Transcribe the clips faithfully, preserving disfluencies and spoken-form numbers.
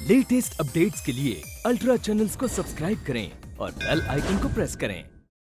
Latest updates के लिए ultra channels को सब्सक्राइब करें और बेल आइकन को प्रेस करें।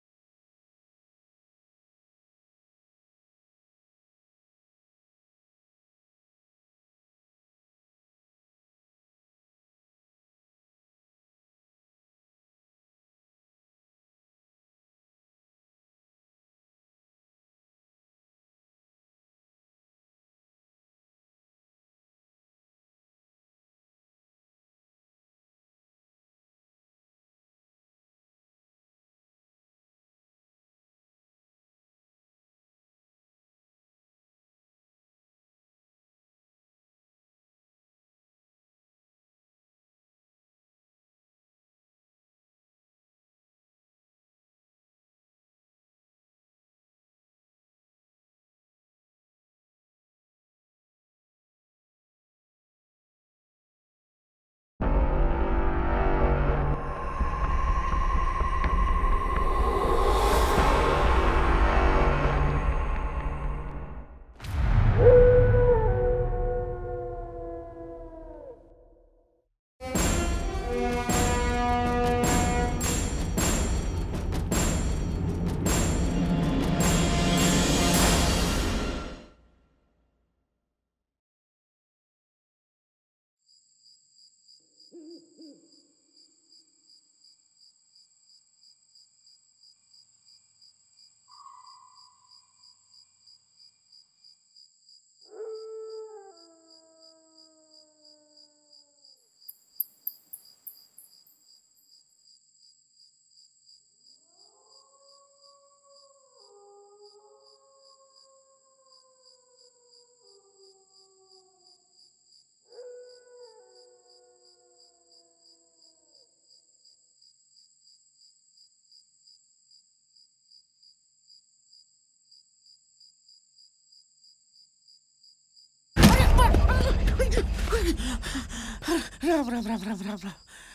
राम राम राम राम राम राम।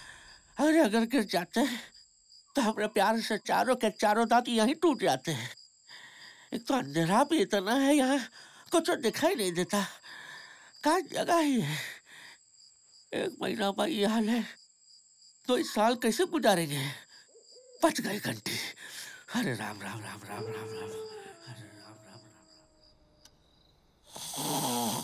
अरे अगर गिर जाते तो हमारे प्यार से चारों के चारों दांत यहीं टूट जाते हैं। एक तो अंधेरा भी इतना है, यहाँ कुछ दिखाई नहीं देता। कहाँ जगह ही है। एक महीना में ये हाल है तो इस साल कैसे गुजारेंगे। बच गई घंटी। अरे राम राम राम राम राम राम। अरे राम राम राम राम।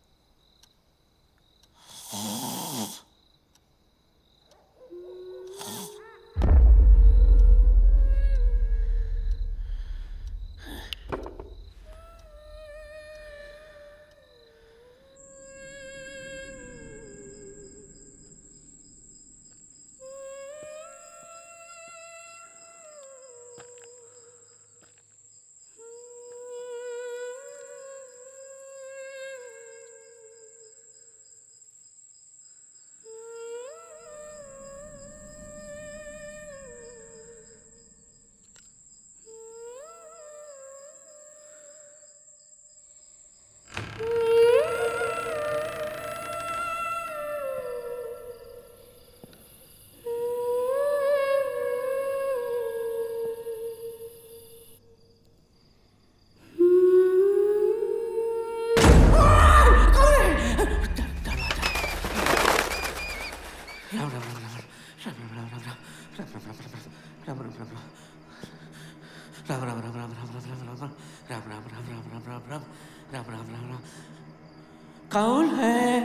कौन है?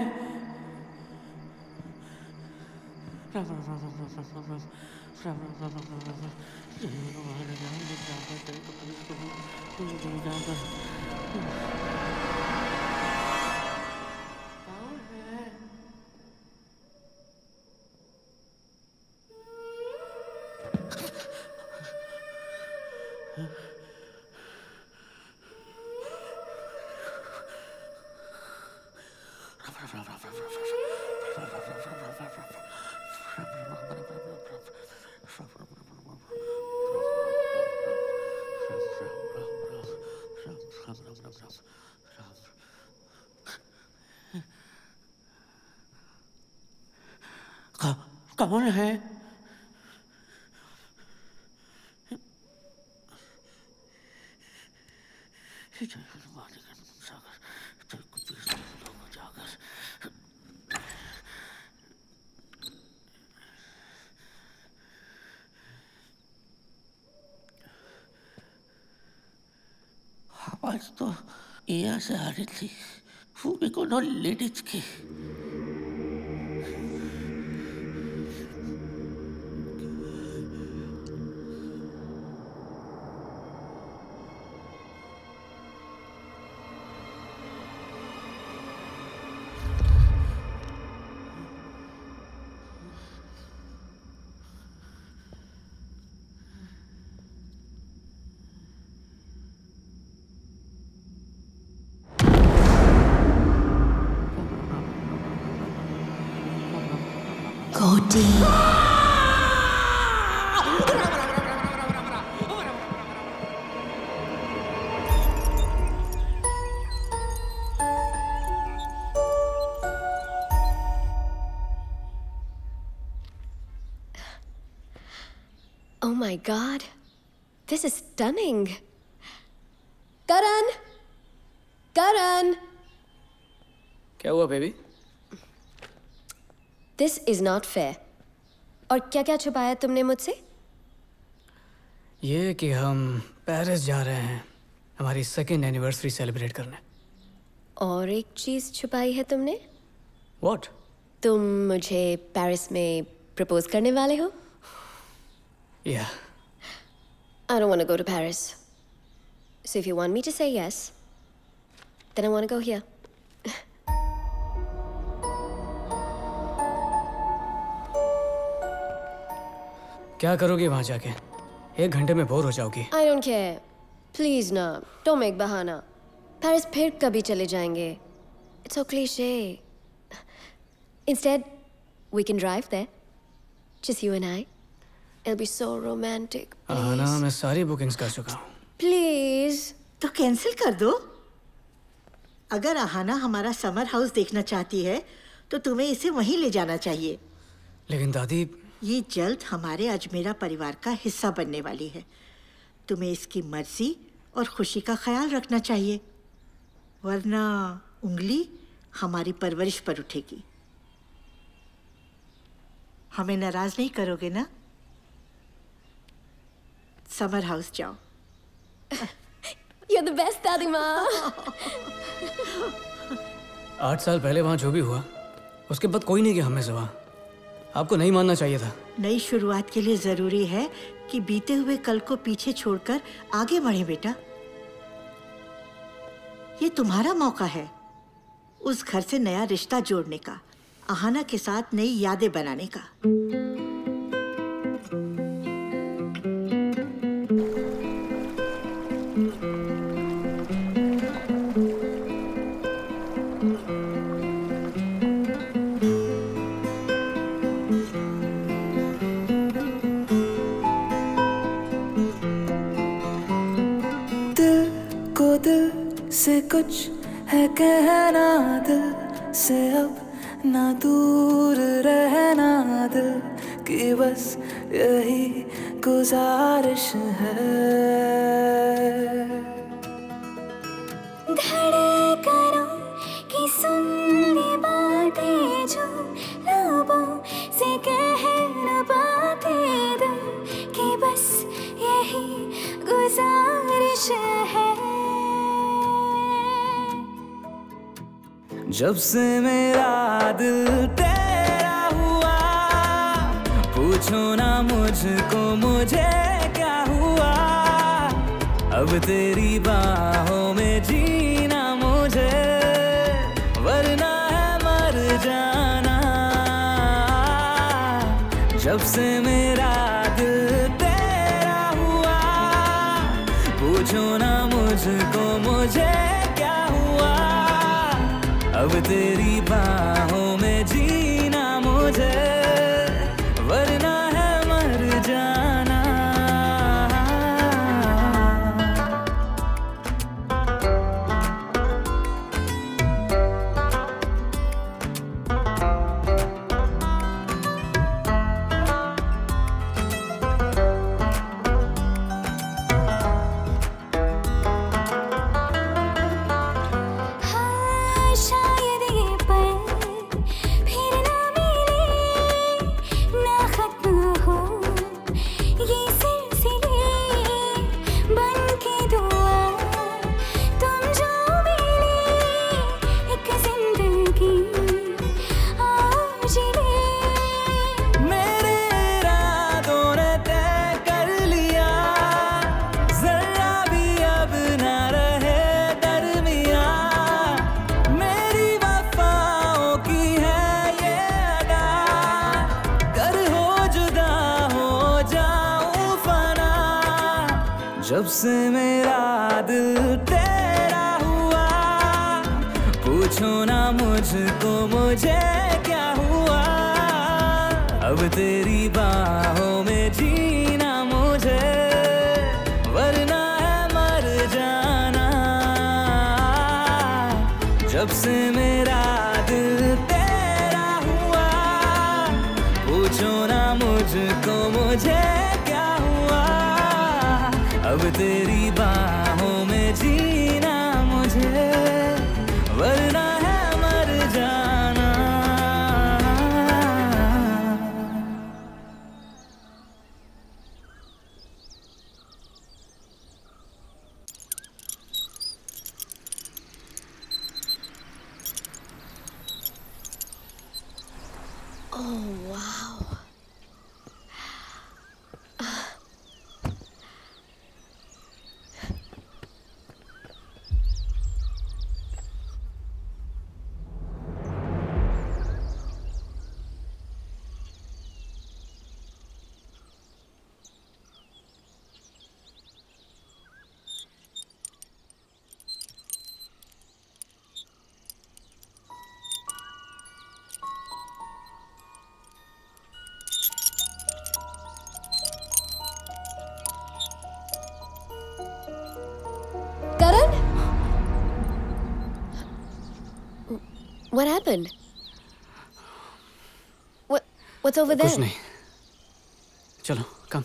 कौन है? तो यहाँ से आ रही थी, वो भी कोनो लेडीज की। Gotti. Oh my God, this is stunning. Karan, Karan. क्या हुआ baby? This is not fair. और क्या क्या छुपाया तुमने मुझसे? ये कि हम पेरिस जा रहे हैं हमारी सेकेंड एनिवर्सरी सेलिब्रेट करने। और एक चीज छुपाई है तुमने? What? तुम मुझे पेरिस में प्रपोज करने वाले हो? Yeah. I don't want to go to Paris. So if you want me to say yes, then I want to go here. क्या करोगी वहां जाके? एक घंटे में बोर हो जाओगी। I don't care. Please ना, don't make बहाना. Paris फिर कभी चले जाएंगे. It's so cliche. Instead, we can drive there. Just you and I. It'll be so romantic. Aahana, मैं सारी बुकिंग्स कर चुका हूँ। Please. तो कैंसिल कर दो। अगर आहाना हमारा समर हाउस देखना चाहती है तो तुम्हें इसे वहीं ले जाना चाहिए। लेकिन दादी, ये जल्द हमारे अजमेरा परिवार का हिस्सा बनने वाली है। तुम्हें इसकी मर्जी और खुशी का ख्याल रखना चाहिए, वरना उंगली हमारी परवरिश पर उठेगी। हमें नाराज नहीं करोगे ना? समर हाउस जाओ। You're the best, दादी माँ। आठ साल पहले वहाँ जो भी हुआ, उसके बाद कोई नहीं गया हमें सिवा। आपको नहीं मानना चाहिए था। नई शुरुआत के लिए जरूरी है कि बीते हुए कल को पीछे छोड़कर आगे बढ़े बेटा। ये तुम्हारा मौका है उस घर से नया रिश्ता जोड़ने का, आहाना के साथ नई यादें बनाने का। से कुछ है कहना, दिल से अब ना दूर रहना, दिल की बस यही गुजारिश है। धड़कनों की सुन ली बातें जो लबों से कह न पाते, दिल की बस यही गुजारिश है। जब से मेरा दिल तेरा हुआ, पूछो ना मुझको मुझे क्या हुआ। अब तेरी बाहों में जीना मुझे, वरना है मर जाना। जब से मेरा दिल तेरा हुआ, पूछो ना मुझको मुझे क्या हुआ। अब तेरी बाहों में जीना मुझे, वरना है मर जाना। जब से मेरा दिल तेरा हुआ, पूछो ना मुझको मुझे क्या हुआ। अब तेरी बाहों में जीना मुझे, वरना है मर जाना। जब से मेरा दिल तेरा हुआ, पूछो ना मुझको मुझे क्या हुआ। अब तेरी बाहों में जीना मुझे, वरना है मर जाना। Oh, wow. Karan? What happened? What? What's over there? कुछ नहीं, चलो कम।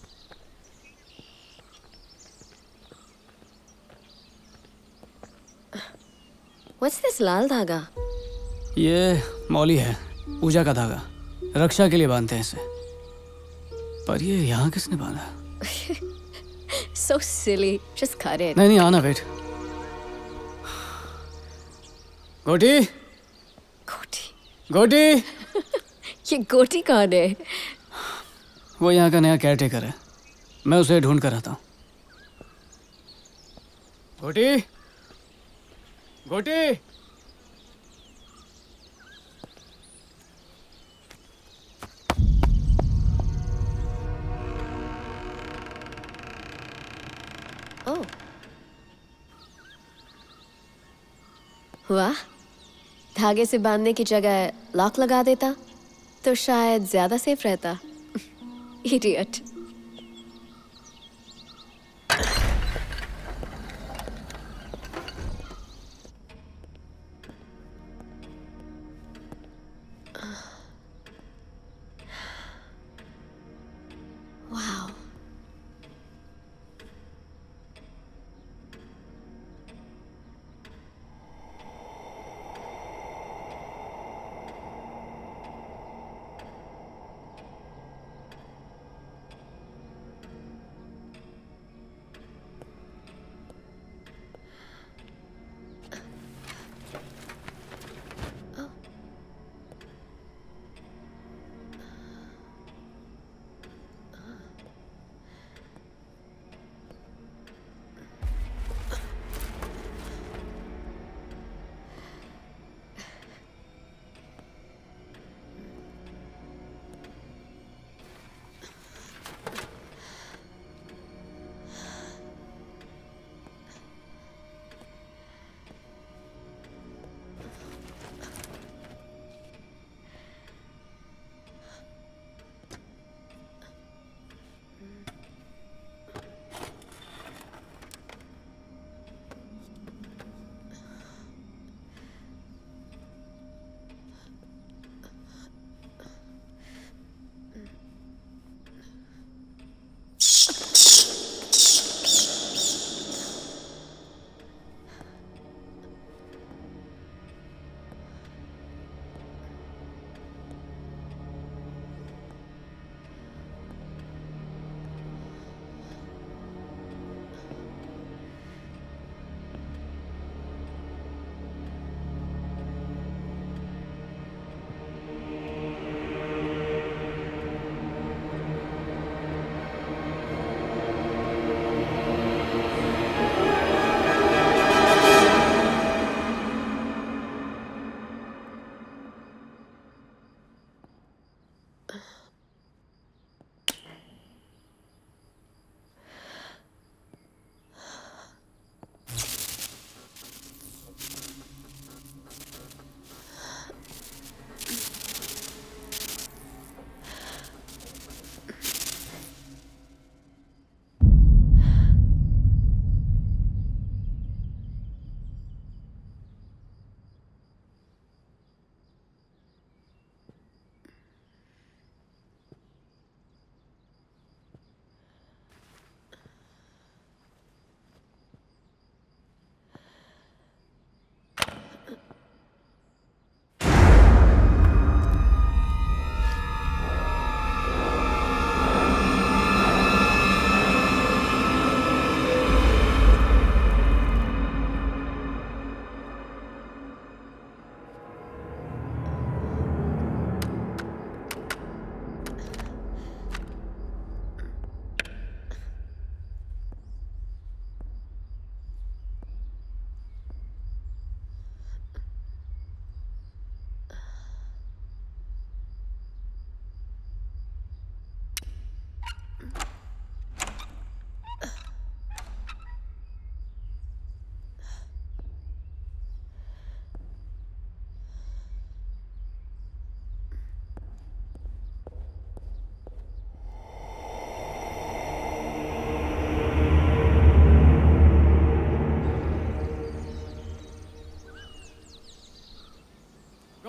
What's this लाल धागा? ये मौली है, पूजा का धागा, रक्षा के लिए बांधते हैं इसे। पर ये यहाँ किसने बांधा? So silly. Just cut it. नहीं नहीं, आना वेट। गोटी, गोटी। गोटी। ये गोटी कौन है? वो यहाँ का नया केयरटेकर है, मैं उसे ढूंढ कर आता हूँ। गोटी, गोटी। Oh. वाह, धागे से बांधने की जगह लॉक लगा देता तो शायद ज्यादा सेफ रहता। इडियट। वाह।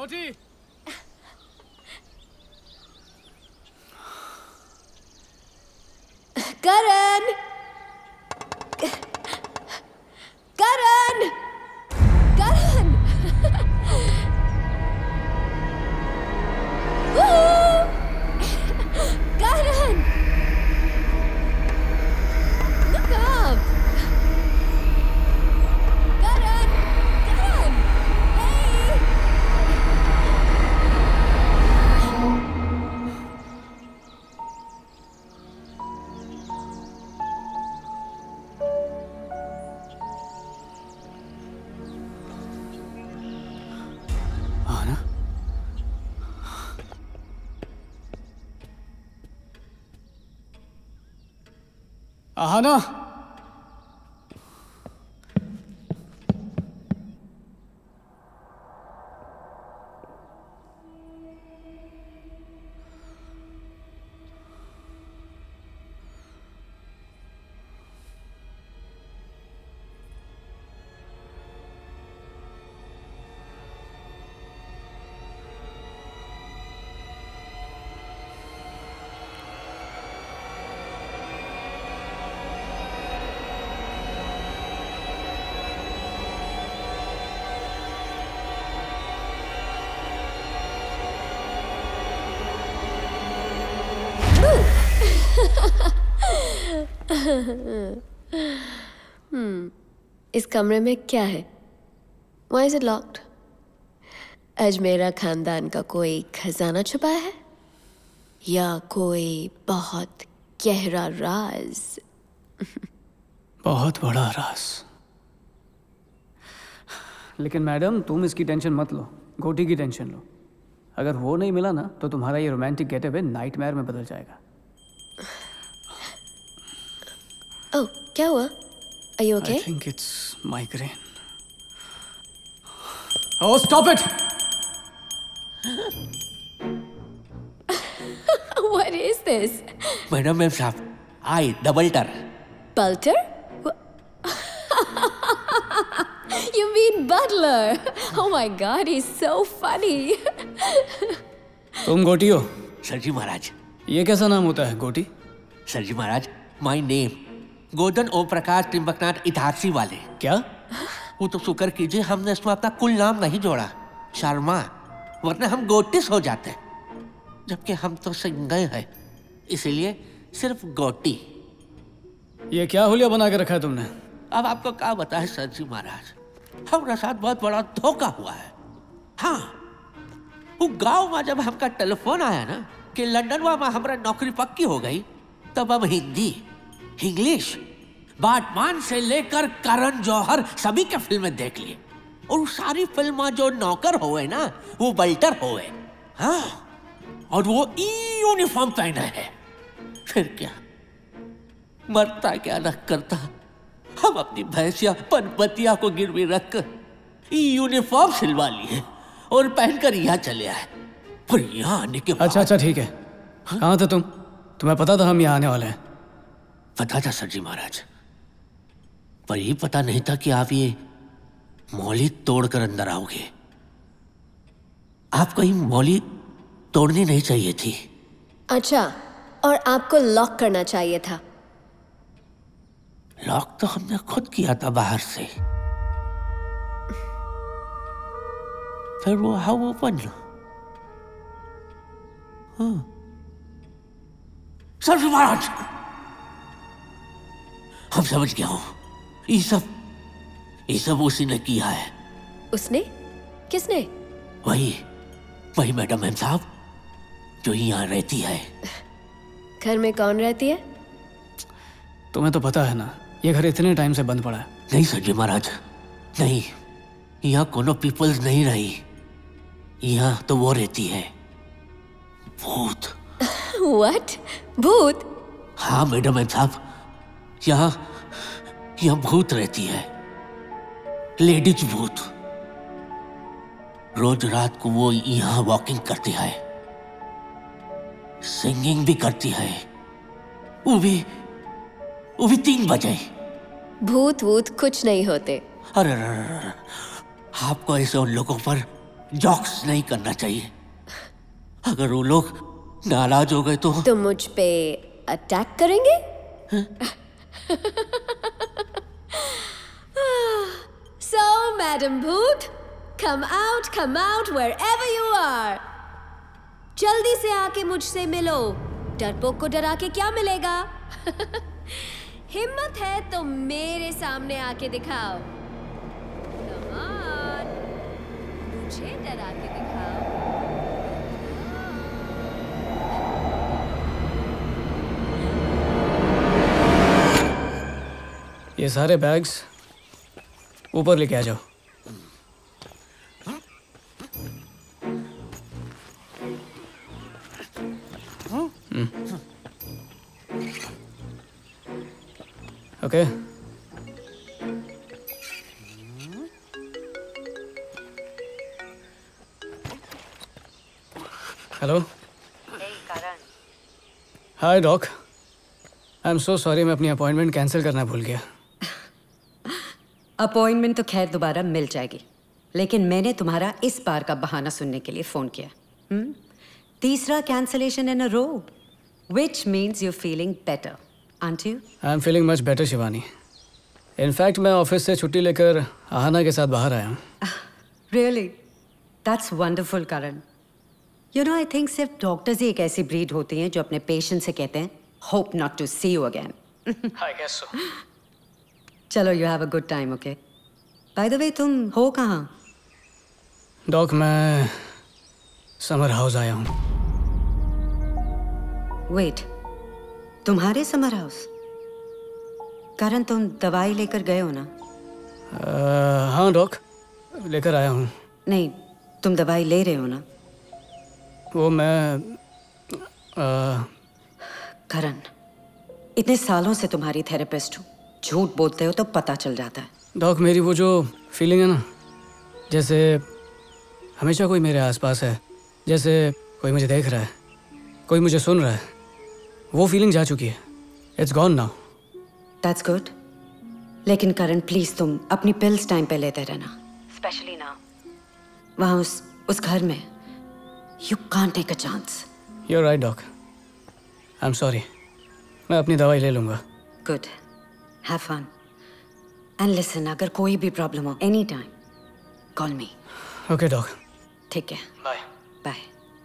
गोटी। करण, करण, करण। करण, look up. करण, करण, hey. आना। आना। हम्म, इस कमरे में क्या है? Why is it locked? Ajmera खानदान का कोई खजाना छुपा है या कोई बहुत गहरा राज? बहुत बड़ा राज। लेकिन मैडम तुम इसकी टेंशन मत लो, गोटी की टेंशन लो। अगर वो नहीं मिला ना तो तुम्हारा ये रोमांटिक गेटअवे नाइटमेयर में बदल जाएगा। ओह, क्या हुआ? Are you okay? I think it's migraine. Oh, stop it! What is this? Madam ma'am साहब, आई डबल टर। Bulter? You mean butler? Oh my God, he's so funny. तुम गोटी हो? सर जी महाराज। ये कैसा नाम होता है गोटी? सर जी महाराज, माय नेम गोदन ओम प्रकाश त्रिंबकनाथ इतिहासी वाले। क्या? वो तो शुक्र कीजिए हमने इसमें अपना कुल नाम नहीं जोड़ा, शर्मा, वरना हम गोटिस हो जाते। जबकि हम तो सिंगल हैं, इसलिए सिर्फ गोटी। ये क्या हुलिया बना के रखा है तुमने? अब आपको क्या बताए सर जी महाराज, हमारे साथ बहुत बड़ा धोखा हुआ है। हाँ, वो गांव में जब हमका टेलीफोन आया ना कि लंदन में हमारा नौकरी पक्की हो गई, तब हम हिंदी, इंग्लिश, बैटमैन से लेकर करण जौहर सभी के फिल्में देख लिए। और सारी फिल्म जो नौकर हुए ना वो बल्टर हुए। हाँ, और वो ई यूनिफॉर्म पहना है। फिर क्या, मरता क्या न करता, हम अपनी भैंसिया पनपतिया को गिरवी रखकर ई यूनिफॉर्म सिलवा लिए और पहनकर यहाँ चले आए। पर यहाँ आने के बाद... अच्छा अच्छा ठीक है, कहाँ थे तुम? तुम्हें पता था हम यहाँ आने वाले हैं? पता था सर जी महाराज, पर ये पता नहीं था कि आप ये मौली तोड़कर अंदर आओगे। आपको ये मौली तोड़नी नहीं चाहिए थी। अच्छा, और आपको लॉक करना चाहिए था। लॉक तो हमने खुद किया था बाहर से, फिर वो हाउ ओपन। हाँ। सर जी महाराज, हम समझ गया हूं, ये सब ये सब उसी ने किया है। उसने? किसने? वही वही मैडम मैम साहब जो यहाँ रहती है। घर में कौन रहती है? तुम्हें तो पता है ना, ये घर इतने टाइम से बंद पड़ा है। नहीं सर जी महाराज, नहीं, यहाँ कोनो पीपल्स नहीं रही। यहाँ तो वो रहती है, भूत। What? भूत? हाँ मैडम मैम साहब, यहाँ यहाँ भूत रहती है, लेडीज भूत। रोज रात को वो यहाँ वॉकिंग करती है, सिंगिंग भी करती है, वो भी वो भी तीन बजे। भूत वूत कुछ नहीं होते। अरे अरे, आपको ऐसे उन लोगों पर जोक्स नहीं करना चाहिए। अगर वो लोग नाराज हो गए तो तुम मुझ पे अटैक करेंगे? So, Madam Bhoot, come out, come out wherever you are. जल्दी से आके मुझसे मिलो। डरपोक को डरा के क्या मिलेगा? हिम्मत है तो मेरे सामने आके दिखाओ। Come on, मुझे डरा के दिखाओ। ये सारे बैग्स ऊपर लेके आ जाओ। Okay okay. Hello. Hi doc, I am so sorry, मैं अपनी अपॉइंटमेंट कैंसिल करना भूल गया। अपॉइंटमेंट तो खैर दोबारा मिल जाएगी, लेकिन मैंने तुम्हारा इस बार का बहाना सुनने के लिए फोन किया। हुँ? तीसरा cancellation in a row, which means you feeling better, aren't you? I am feeling much better Shivani. In fact मैं ऑफिस से छुट्टी लेकर आहाना के साथ बाहर आया हूँ। Really? That's wonderful Karan. You know, I think सिर्फ डॉक्टर्स ही एक ऐसी ब्रीड होती हैं जो अपने पेशेंट से कहते हैं hope not to see you again. I guess so. चलो, you have a good time, okay? By the way, तुम हो कहाँ? डॉक, मैं समर हाउस आया हूँ। वेट, तुम्हारे समर हाउस? करण, तुम दवाई लेकर गए हो ना? uh, हाँ डॉक, लेकर आया हूँ। नहीं, तुम दवाई ले रहे हो ना? वो मैं uh... करण, इतने सालों से तुम्हारी थेरेपिस्ट हूँ, झूठ बोलते हो तो पता चल जाता है। डॉक, मेरी वो जो फीलिंग है ना, जैसे हमेशा कोई मेरे आसपास है, जैसे कोई मुझे देख रहा है, कोई मुझे सुन रहा है, वो फीलिंग जा चुकी है। It's gone now. That's good. लेकिन करण, प्लीज तुम अपनी पिल्स टाइम पे लेते रहना, स्पेशली नाउ। वहाँ उस उस घर में you can't take a chance. You are right doc, I am sorry. मैं अपनी दवाई ले लूँगा। Good, have fun and listen, अगर कोई भी प्रॉब्लम हो any time call me. Okay doc. ठीक है, बाय बाय।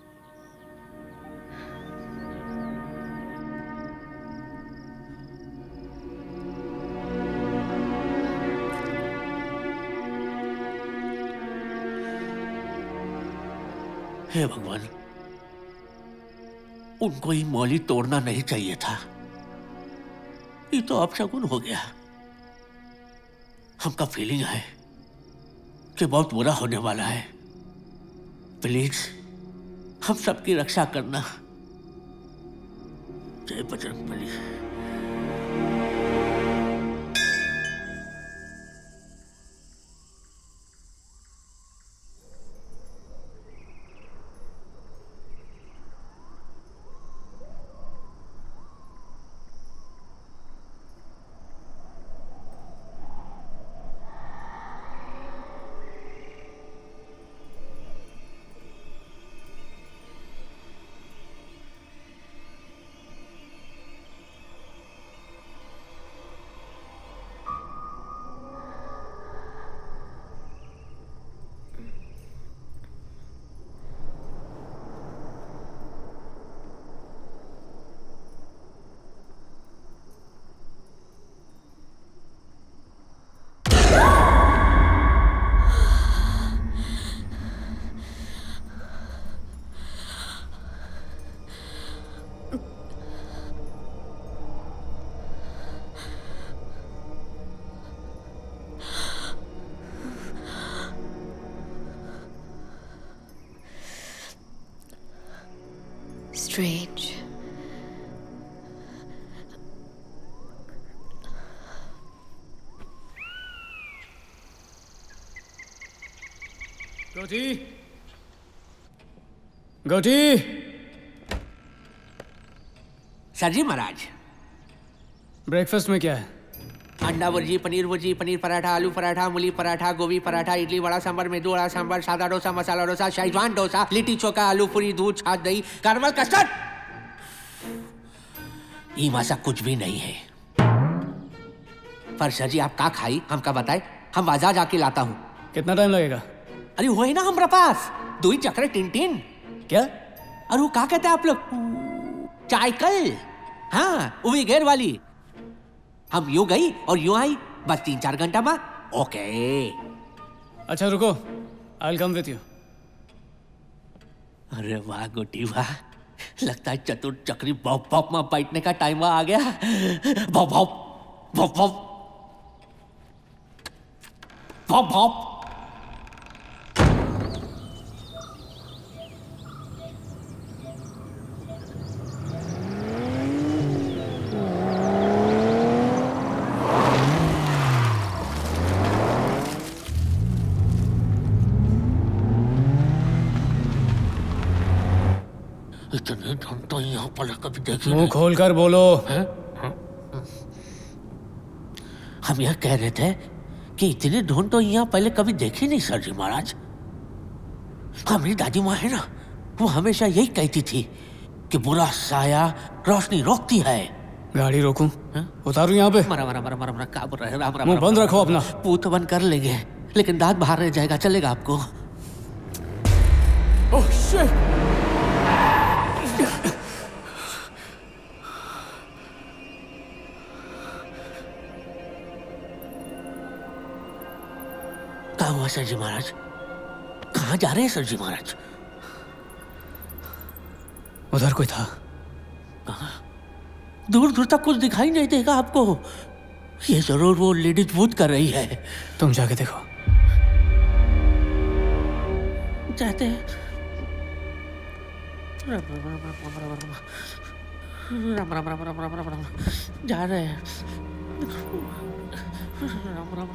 हे भगवान, उनको ही मौली तोड़ना नहीं चाहिए था। ये तो अपशगुन हो गया। हमका फीलिंग है कि बहुत बुरा होने वाला है। प्लीज हम सबकी रक्षा करना। जय बजरंगबली। Strange. गोटी, गोटी। सर जी महाराज। ब्रेकफास्ट में क्या है? अंडा भुर्जी, पनीर भुर्जी, पनीर पराठा, आलू पराठा, मूली पराठा, गोभी पराठा, इडली वड़ा सांभर, मेदू वड़ा सांभर, सादा डोसा, मसाला डोसा, शेजवान डोसा, लिट्टी चोखा, आलू पूरी, दूध, छाछ, दही, कैरमल कस्टर्ड। ये मासा कुछ भी नहीं है। पर सर जी आप का खाई हमका बताए, हम बाजार जाके लाता हूँ। कितना टाइम लगेगा? अरे वो है ना हमारा पास दो ही चक्रे टिन टिन। क्या? अरे वो क्या कहते हैं आप लोग? चाय कल। हाँ वो भी घेर वाली। हम यूं गई और यूं आई, बस तीन चार घंटा में। ओके। अच्छा रुको, I will come with you. अरे वाह गोटी वाह, लगता है चतुर चक्री बॉप बॉप में बैठने का टाइम आ गया। बॉप बॉप बॉप बॉप बॉप बॉप। इतने धन तो यहाँ पर कभी देखे। मुंह खोल कर बोलो। है? हम यह कह रहे थे कि इतने ढूंढ तो यहाँ पहले कभी देखे नहीं सर जी महाराज। हमारी दादी माँ है ना, वो हमेशा यही कहती थी कि बुरा साया रोशनी रोकती है। गाड़ी रोकूं? उतारूं यहाँ पे? मरा मरा मरा मरा मरा का बोल रहे हैं? राम राम। मुंह बंद रखो अपना। पूत बंद कर लेंगे लेकिन दांत बाहर रह जाएगा, चलेगा आपको? Oh shit. कहाँ हुआ सर जी महाराज? कहाँ जा रहे हैं सर जी महाराज? उधर कोई था। कहाँ? दूर दूर तक कुछ दिखाई नहीं देगा आपको। ये जरूर वो लेडीज भूत कर रही है। तुम जाके देखो। जाते हैं। राम राम राम राम राम राम राम जा रहे हैं। राम राम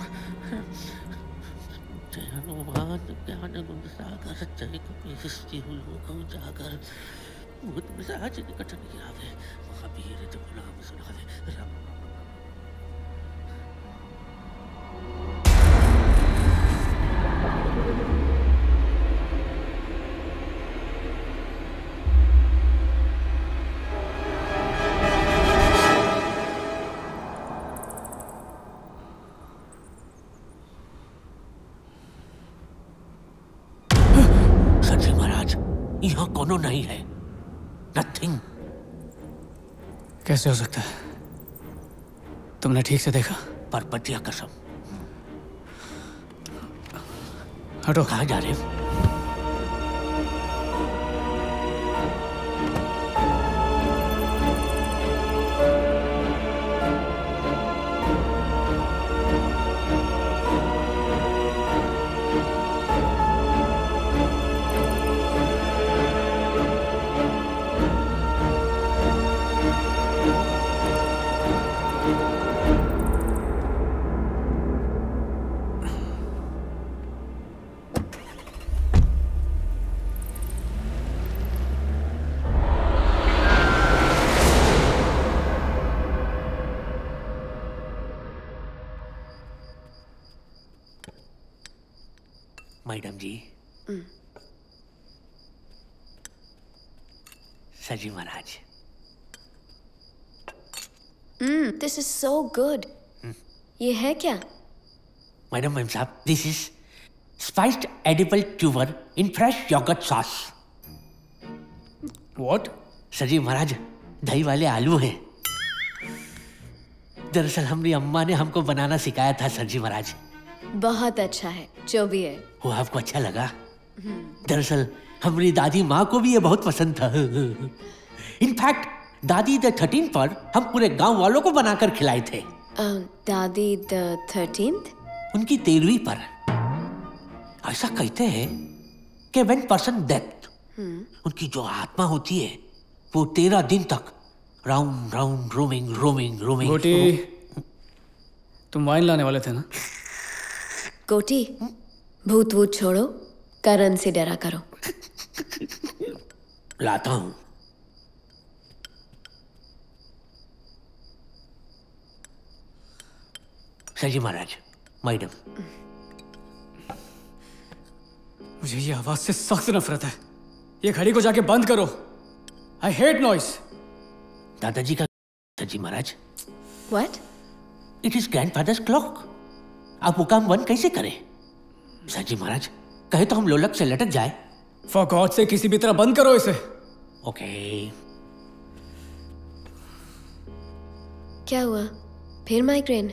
जय हनुमान ज्ञान गुण सागर सच्चाई को सृष्टि हुई को जाकर भूत पिशाच निकट नहीं आवे महावीर जब नाम सुनावे। राम यहाँ कोनो नहीं है। नथिंग। कैसे हो सकता है? तुमने ठीक से देखा? पर पतिया कसम। हटो। कहाँ जा रहे हो? मैडम जी। सजी महाराज। Hmm, this is so good. ये है क्या? मैडम मैम साहब, this is spiced edible tuber in fresh yogurt sauce. What? सजी महाराज, दही वाले आलू हैं। दरअसल हमारी अम्मा ने हमको बनाना सिखाया था सर जी महाराज। बहुत अच्छा है जो भी है। वो आपको अच्छा लगा? दरअसल हमारी दादी माँ को भी ये बहुत पसंद था। इनफैक्ट दादी द थर्टीन पर हम पूरे गांव वालों को बनाकर खिलाए थे। uh, दादी द थर्टीन्थ? उनकी तेरहवीं पर। ऐसा कहते हैं कि व्हेन पर्सन डेथ, उनकी जो आत्मा होती है वो तेरह दिन तक round round roaming roaming roaming. Goti, तुम वाइन लाने वाले थे ना? गोटी, भूत वूत छोड़ो, करण से डरा करो। लाता हूं। सजी महाराज, मैडम। मुझे ये आवाज से सख्त नफरत है। ये घड़ी को जाके बंद करो। I hate noise. दादाजी का सजी महाराज। What? It is grandfather's clock. आप वो काम बंद कैसे करें? सजी महाराज, कहे तो हम लोलक से लटक जाए। फॉर गॉड से किसी भी तरह बंद करो इसे। ओके। क्या हुआ? फिर माइग्रेन?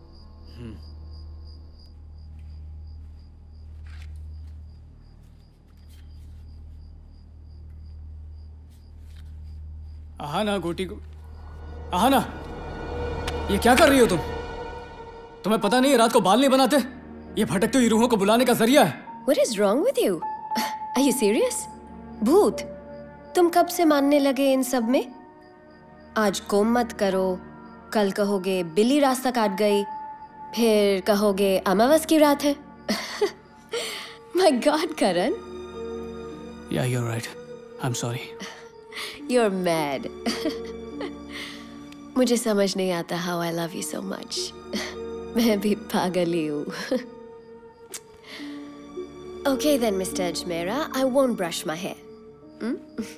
आहाना, गोटी को आहाना, ये क्या कर रही हो तुम? तुम्हें पता नहीं रात को बाल नहीं बनाते? ये भटकती हुई रूहों को बुलाने का जरिया है। What is wrong with you? Are you serious? भूत? तुम कब से मानने लगे इन सब में? आज कोम मत करो, कल कहोगे बिल्ली रास्ता काट गई, फिर कहोगे अमावस की रात है। My God, Karan. Yeah, you're right. I'm sorry. You're mad. मुझे समझ नहीं आता how I love you so much. मैं भी पागल ही हूँ। Okay then, Mister Ajmera, I won't brush my hair. Hmm?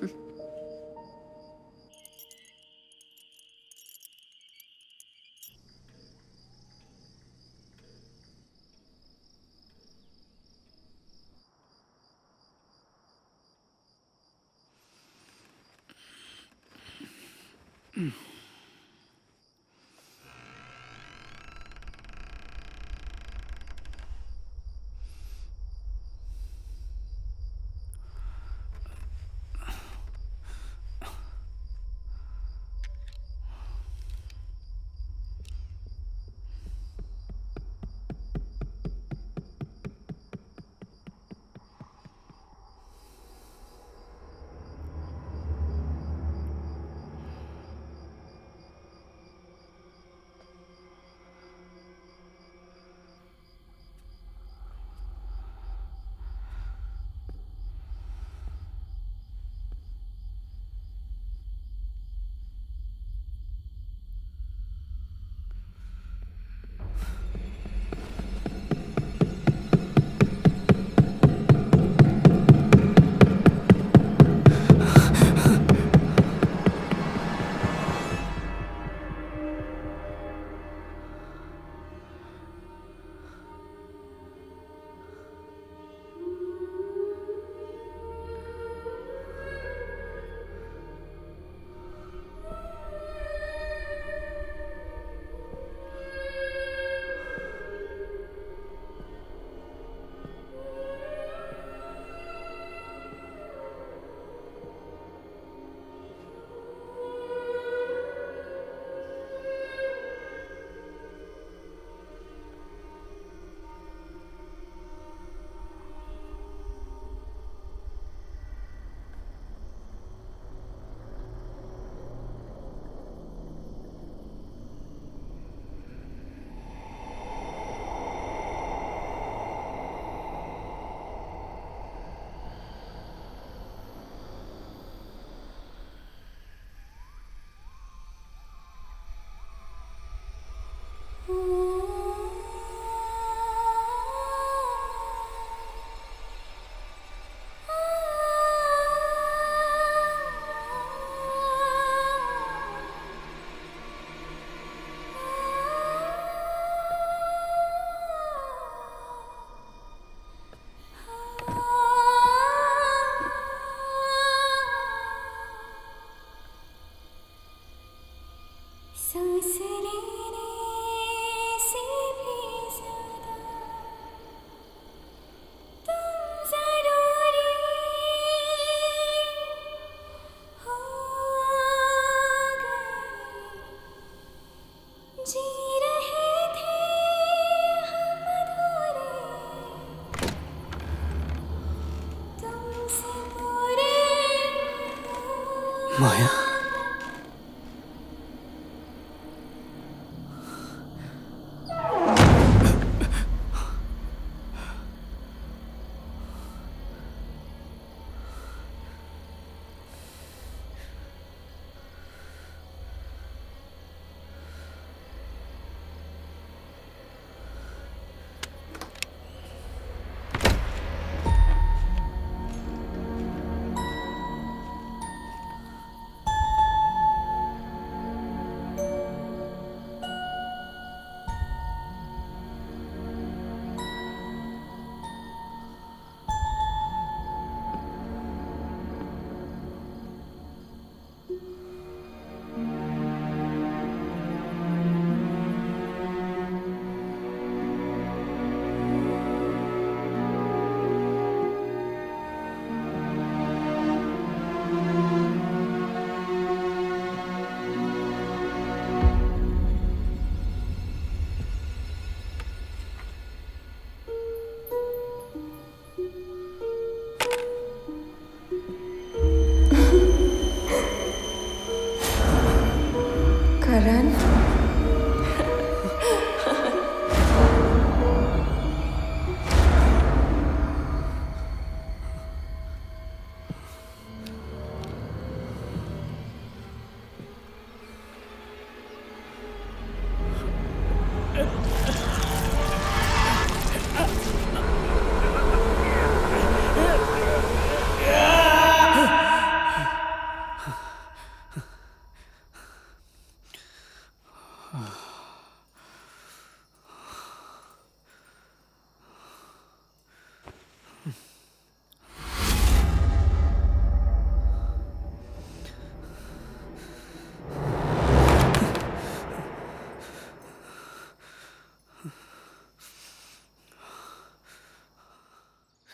माया,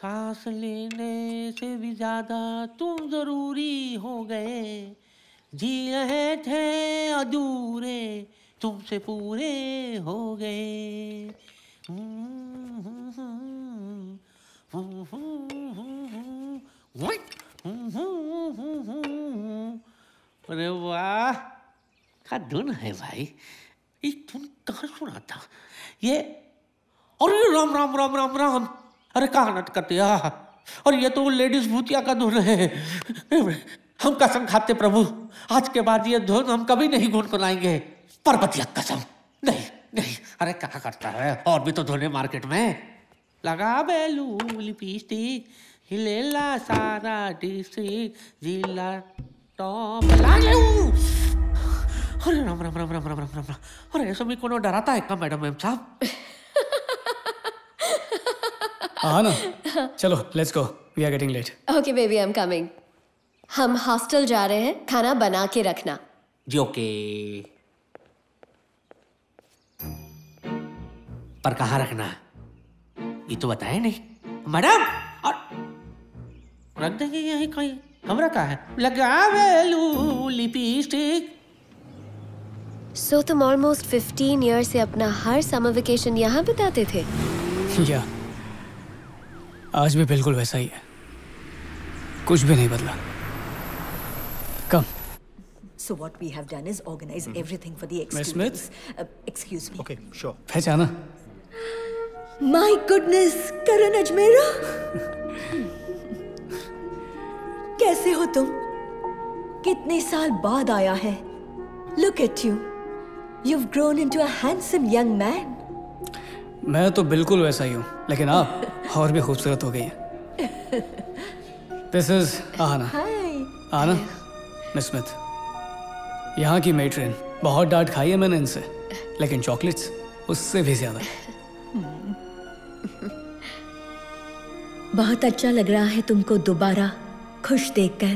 सांस लेने से भी ज्यादा तुम जरूरी हो गए, जी रहे थे अधूरे तुमसे पूरे हो गए। अरे वाह, क्या धुन है भाई, ये धुन कहाँ सुना था ये? अरे राम राम राम राम राम, अरे कहाँ नट कर दिया। और ये तो लेडीज भूतिया का धुन है। हम कसम खाते प्रभु, आज के बाद ये धुन हम कभी नहीं गुनगुनाएंगे, पर्वतिया कसम। नहीं नहीं, अरे क्या करता है, और भी तो धुने मार्केट में। लगा बेलू लिपस्टिक, हिलेला सारा डिस्ट्रिक्ट, जिला टॉप लागे। अरे राम राम राम राम राम राम राम राम। अरे ऐसा भी कोनो डराता है क्या मैडम मैम साहब? हाँ ना, चलो let's go, we are getting late. Okay baby, I am coming. हम हॉस्टल जा रहे हैं, खाना बना के रखना। जी ओके। पर कहाँ रखना है ये तो बताया नहीं मैडम। और रख देंगे यहीं कहीं, हमरा कहाँ है। लगा वेलू लिपस्टिक। सो तुम ऑलमोस्ट फिफ्टीन ईयर से अपना हर समर वेकेशन यहाँ बिताते थे? या आज भी बिल्कुल वैसा ही है, कुछ भी नहीं बदला। कम। So what we have done is organize mm-hmm. everything for the Miss experience. Smith? Uh, excuse me. Okay, sure. पहचाना? My goodness, Karan Ajmera. कैसे हो तुम? कितने साल बाद आया है। Look at you. You've grown into a handsome young man. मैं तो बिल्कुल वैसा ही हूँ, लेकिन आप और भी खूबसूरत हो गई हैं। This is Ahana. Hi. Ahana, miss Smith, यहाँ की मेट्रेन। बहुत डांट खाई है मैंने इनसे, लेकिन चॉकलेट्स उससे भी ज्यादा। बहुत अच्छा लग रहा है तुमको दोबारा खुश देखकर।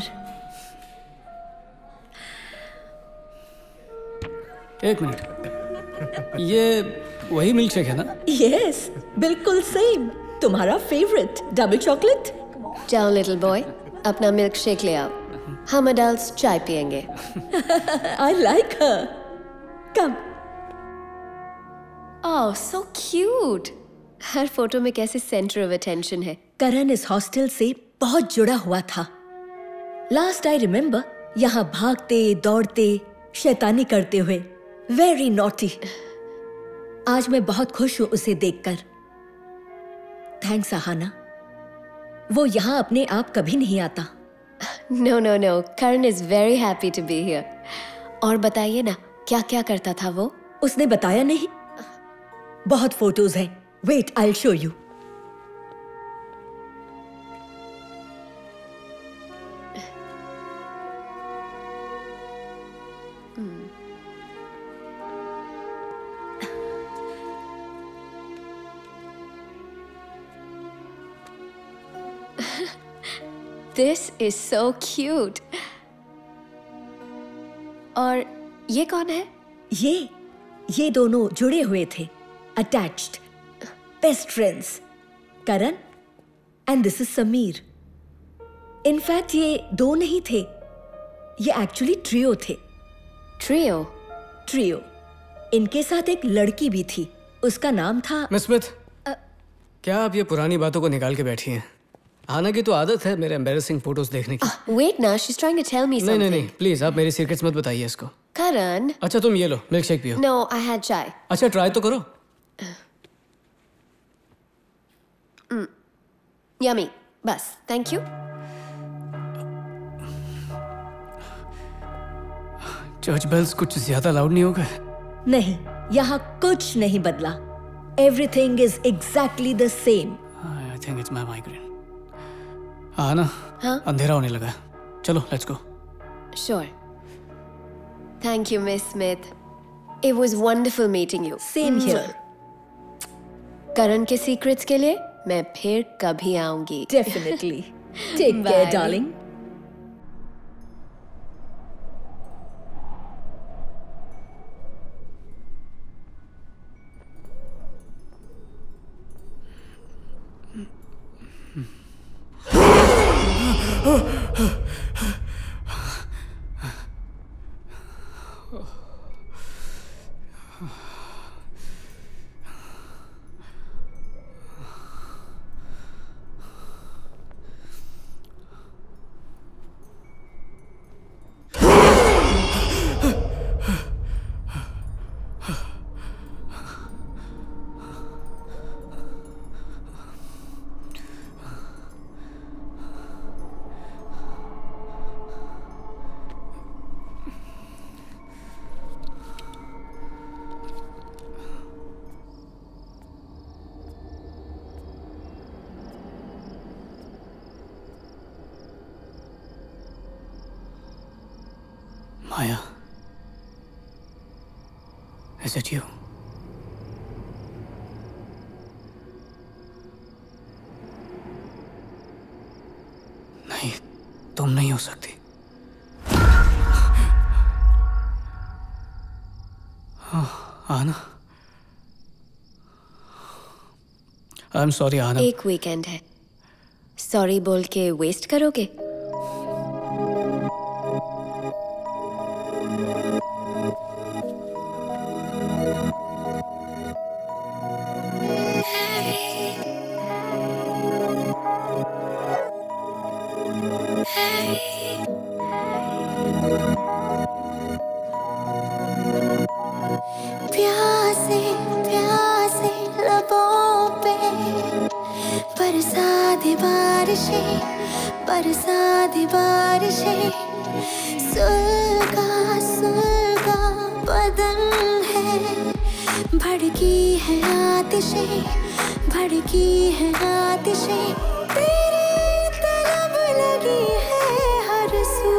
एक मिनट, ये वही मिल्क शेक है ना? यस, बिल्कुल सेम, तुम्हारा फेवरेट डबल चॉकलेट। जाओ लिटिल बॉय, अपना मिल्क शेक ले आओ, हम अडल्ट्स चाय पियेंगे। I like her. Come. Oh, so cute. हर फोटो में कैसे सेंटर ऑफ अटेंशन है। करण इस हॉस्टल से बहुत जुड़ा हुआ था। लास्ट आई रिमेम्बर, यहाँ भागते दौड़ते शैतानी करते हुए, वेरी नॉटी। आज मैं बहुत खुश हूँ उसे देखकर। थैंक्स अहाना, वो यहाँ अपने आप कभी नहीं आता। No, no, no. Karan is very happy to be here. और बताइए ना, क्या क्या करता था वो? उसने बताया नहीं। बहुत फोटोज हैं। Wait, I'll show you. This is so cute. और ये कौन है? ये ये दोनों जुड़े हुए थे, attached, best friends, Karan and this is Sameer. In fact ये दो नहीं थे, ये एक्चुअली ट्रियो थे। ट्रियो? ट्रियो। इनके साथ एक लड़की भी थी, उसका नाम था मिस स्मिथ। क्या आप ये पुरानी बातों को निकाल के बैठी हैं? आना की तो आदत है मेरे एम्बैरेसिंग फोटोज देखने की। वेट ना, she is trying to tell me something. नहीं नहीं नहीं, प्लीज आप मेरी सीक्रेट्स मत बताइए इसको। करण। अच्छा तुम ये लो, मिल्क शेक पियो। No, I had chai. अच्छा ट्राई तो करो। यमी, बस, थैंक यू। चर्च बेल्स कुछ ज्यादा लाउड नहीं हो गए? नहीं, यहाँ कुछ नहीं बदला। Everything is exactly the same. I think it's my migraine. हाँ ना, हाँ? अंधेरा होने लगा, चलो let's go. Sure. Thank you miss Smith, it was wonderful meeting you. Same here. Karan के सीक्रेट्स के लिए मैं फिर कभी आऊंगी। Definitely. Take care darling. Hmm. Maya, is it you? नहीं, तुम नहीं हो सकती। हाँ, आना। आई एम सॉरी आना। एक वीकेंड है, सॉरी बोल के वेस्ट करोगे? प्यासे प्यासे लबों पे बरसा दे बारिशें, बरसा दे बारिशें। सुलगा सुलगा बदन है, भड़की है आतिशें, भड़की है आतिशें। तेरी तलब लगी है हर सू,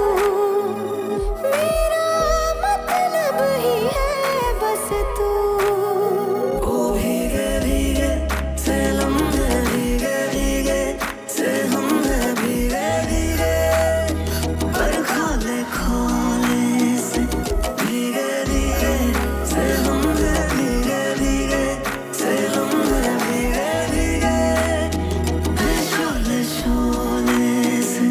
मेरा मतलब ही है बस तू। ओ भीगे भीगे से लम्हे, भीगे भीगे से हम हैं, भीगे भीगे पर खोले खोले से, भीगे भीगे से हम हैं, भीगे भीगे से हम हैं, भीगे भीगे शोले शोले से।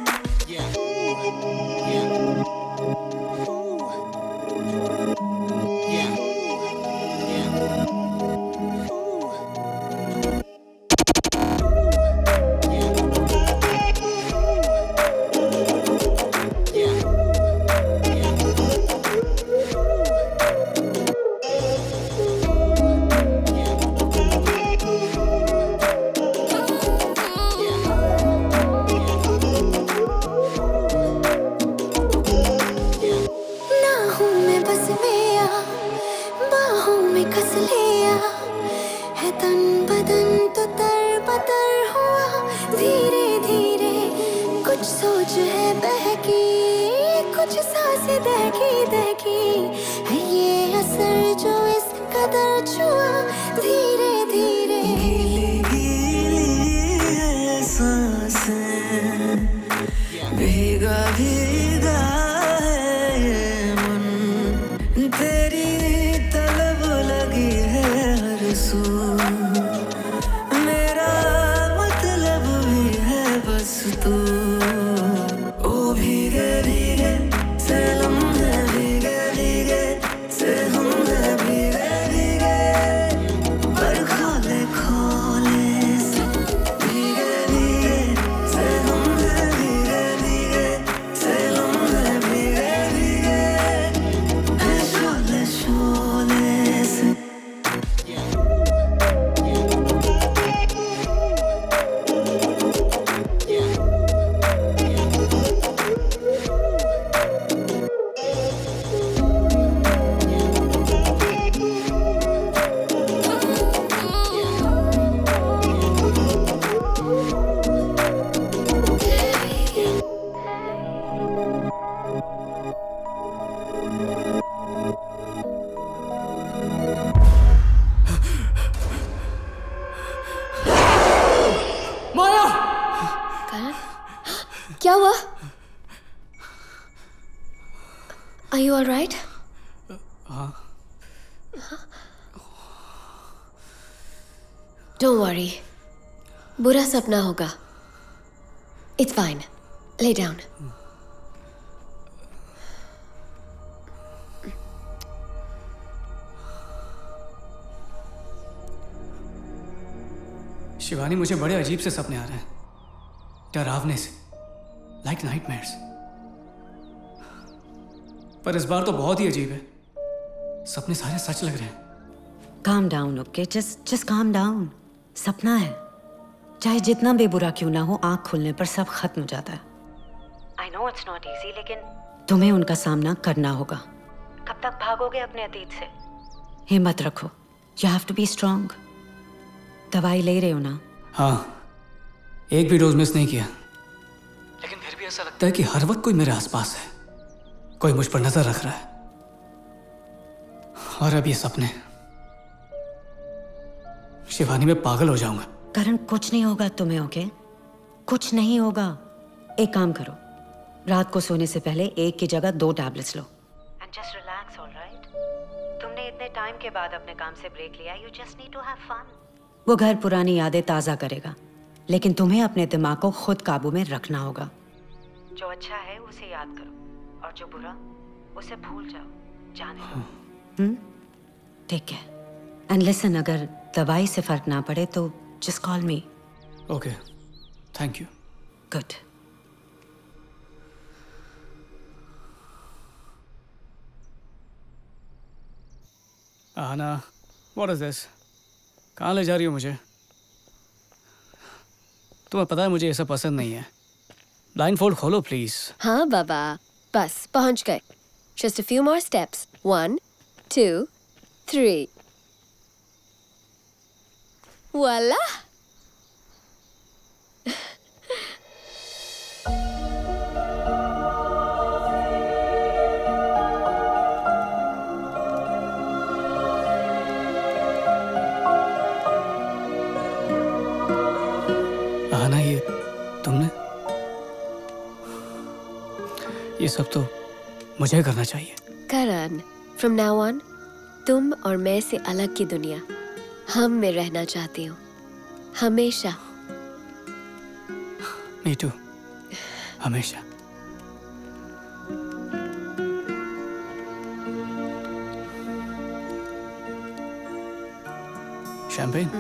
ना हूँ मैं बस मेरा, बाहों में कस लिया है तन बदन तो तर बतर हुआ। धीरे धीरे कुछ सोच है बहकी, कुछ सांसें दहकी दहकी है ये असर जो इस कदर छुआ। धीरे धीरे गीली गीली है सांसें, भीगा भीगा है ये मन। तेरी तलब लगी है हर सू, मेरा मतलब भी है बस तू। ओ भीगे भीगे से लम्हे, भीगे भीगे से हम हैं, भीगे भीगे पर खोले खोले से, भीगे भीगे से हम हैं, भीगे भीगे से लम्हे, भीगे भीगे शोले शोले से। करण, क्या हुआ? Are you all right? Don't worry, बुरा सपना होगा। It's fine. Lay down. Shivani, मुझे बड़े अजीब से सपने आ रहे हैं, डरावने से, लाइक नाइटमेयर्स। पर इस बार तो बहुत ही अजीब है, सपने सारे सच लग रहे हैं। Calm down, okay? Just, just calm down. सपना है, चाहे जितना बेबुरा क्यों ना हो, आंख खुलने पर सब खत्म हो जाता है। I know it's not easy, लेकिन तुम्हें उनका सामना करना होगा। कब तक भागोगे अपने अतीत से? हिम्मत रखो। You have to be strong. दवाई ले रहे हो ना? हाँ, एक भी डोज मिस नहीं किया, लेकिन फिर भी ऐसा लगता है कि हर वक्त कोई मेरे आसपास है, कोई मुझ पर नजर रख रहा है। और अब ये सपने, शिवानी, मैं पागल हो जाऊंगा। करण, कुछ नहीं होगा तुम्हें, ओके? कुछ नहीं होगा। एक काम करो, रात को सोने से पहले एक की जगह दो टैबलेट्स लो। And just relax, alright? तुमने इतने टाइम के बाद अपने काम से ब्रेक लिया, you just need to have fun. वो घर पुरानी यादें ताज़ा करेगा, लेकिन तुम्हें अपने दिमाग को खुद काबू में रखना होगा। जो अच्छा है उसे याद करो, और जो बुरा उसे भूल जाओ, जाने दो। हम्म? ठीक है। एंड लिसन, अगर दवाई से फर्क ना पड़े तो just call me. Okay, thank you. Good. Ahana, what is this? कहाँ ले जा रही हो मुझे? तुम्हें पता है मुझे ये सब पसंद नहीं है। ब्लाइंड फोल्ड खोलो प्लीज। हाँ बाबा, बस पहुंच गए। Just a few more steps. One, two, three. Voila! Ahana, ये तुमने, ये सब तो मुझे करना चाहिए। करण, from now on, तुम और मैं से अलग की दुनिया, हम में रहना चाहती हूँ, हमेशा। Me too, हमेशा। Champagne?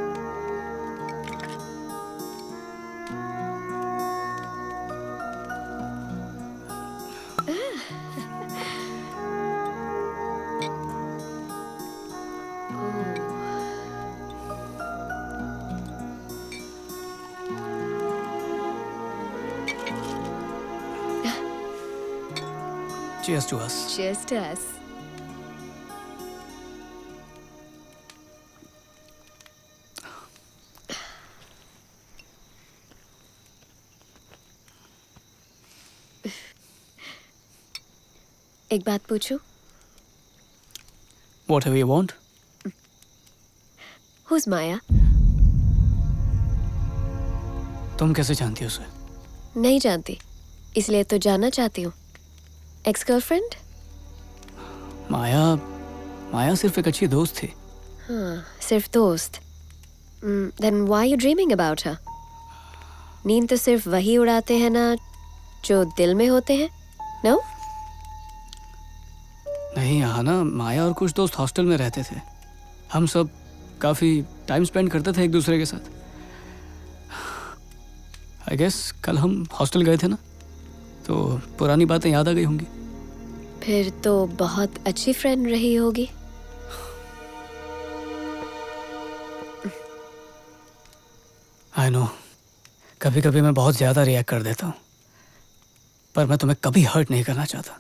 Cheers to us. Cheers to us. एक बात पूछूं? Whatever you want. Who's Maya? तुम कैसे जानती हो उसे? नहीं जानती, इसलिए तो जानना चाहती हूँ। Ex girlfriend? माया, माया सिर्फ एक अच्छी दोस्त थी। हाँ, सिर्फ दोस्त। Then why are you dreaming about her? नींद तो सिर्फ वही उड़ाते हैं ना जो दिल में होते हैं, no? नहीं आहाना, माया और कुछ दोस्त हॉस्टल में रहते थे। हम सब काफी टाइम स्पेंड करते थे एक दूसरे के साथ। आई गेस कल हम हॉस्टल गए थे ना, तो पुरानी बातें याद आ गई होंगी। फिर तो बहुत अच्छी फ्रेंड रही होगी। आई नो, कभी कभी मैं बहुत ज्यादा रिएक्ट कर देता हूँ, पर मैं तुम्हें कभी हर्ट नहीं करना चाहता।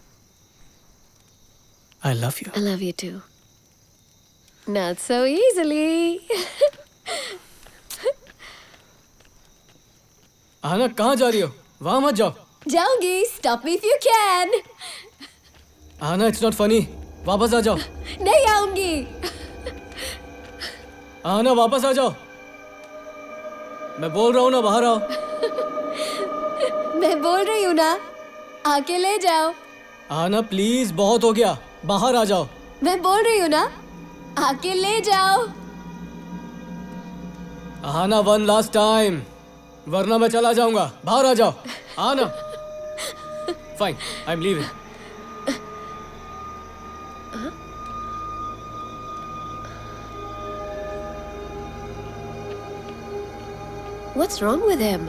I love you. I love you too. Not so easily. Ahana, कहाँ जा रही हो? वहाँ मत जाओ। जाऊंगी। Stop me if you can. Ahana, it's not funny. वापस आ जाओ। नहीं आऊंगी। आहना, वापस आ जाओ। मैं बोल रहा हूँ ना, बाहर आओ। मैं बोल रही हूँ ना, आके ले जाओ। आहना प्लीज, बहुत हो गया, बाहर आ जाओ। मैं बोल रही हूँ ना, आके ले जाओ। आहना, वन लास्ट टाइम, वरना मैं चला जाऊंगा। बाहर आ जाओ। Ahana. Fine, I'm leaving. Huh? What's wrong with him?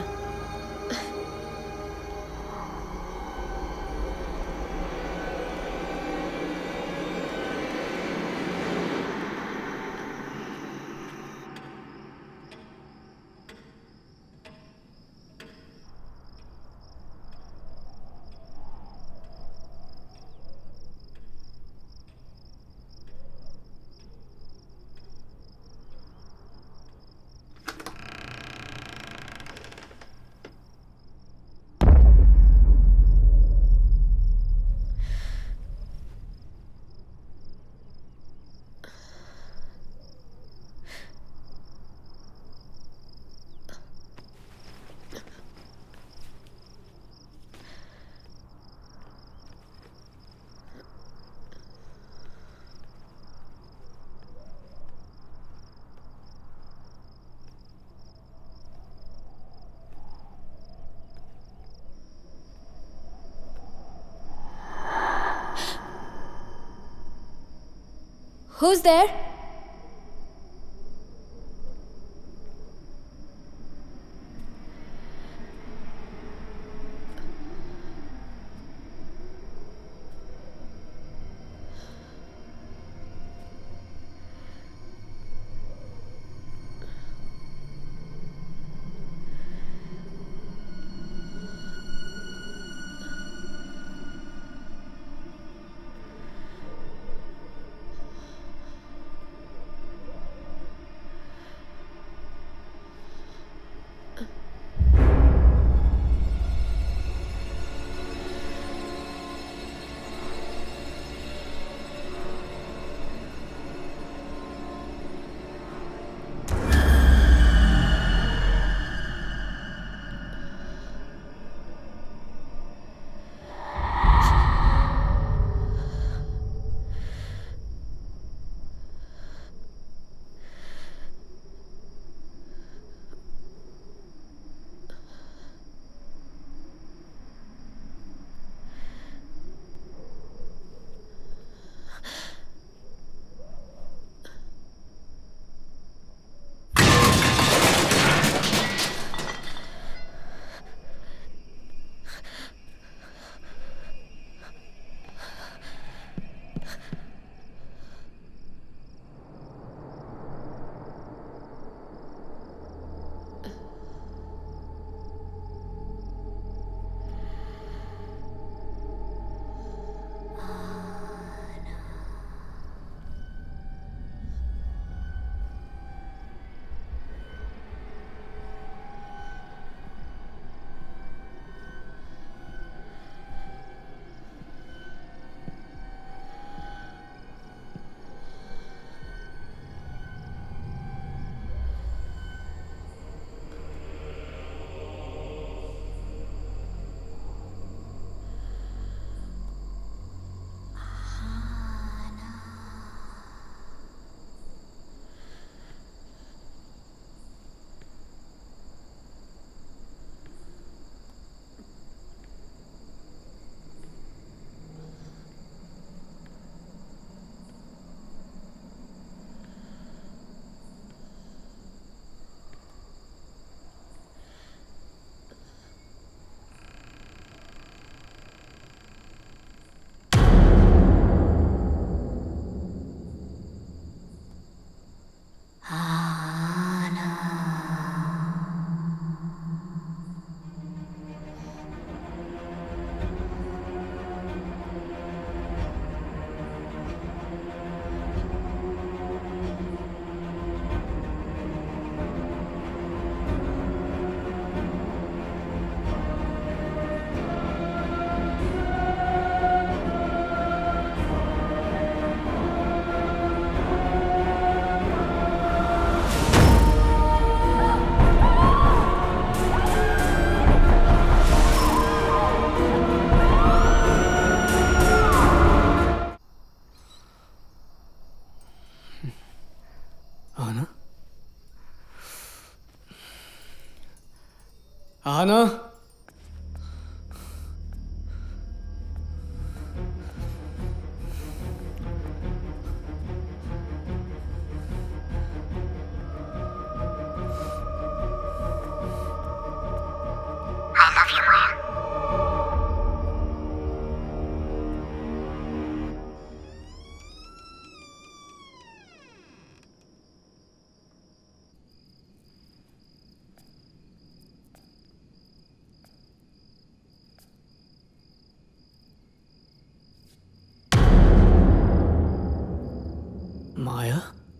Who's there? Ahana, माया?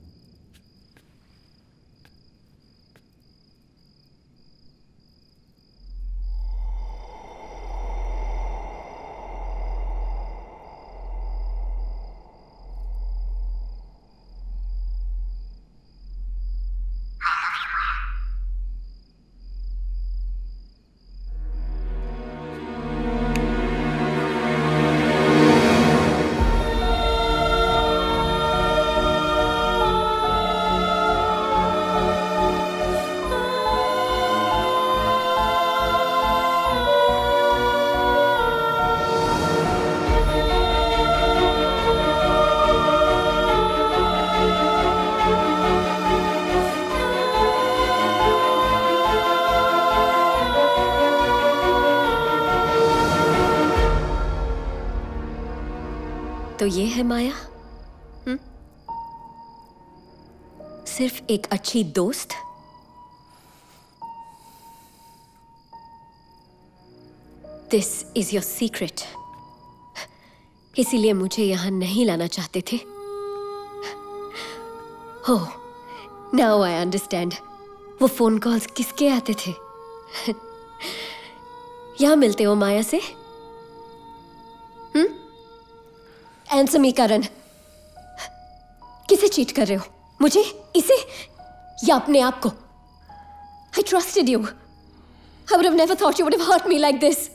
तो ये है माया? हुँ? सिर्फ एक अच्छी दोस्त? This is your secret. इसीलिए मुझे यहां नहीं लाना चाहते थे। Oh, now I understand. वो फोन कॉल्स किसके आते थे? यहां मिलते हो माया से? हम्म? Answer me Karan. किसे चीट कर रहे हो? मुझे? इसे? या अपने आप को? I trusted you. I would have never thought you would have hurt me like this.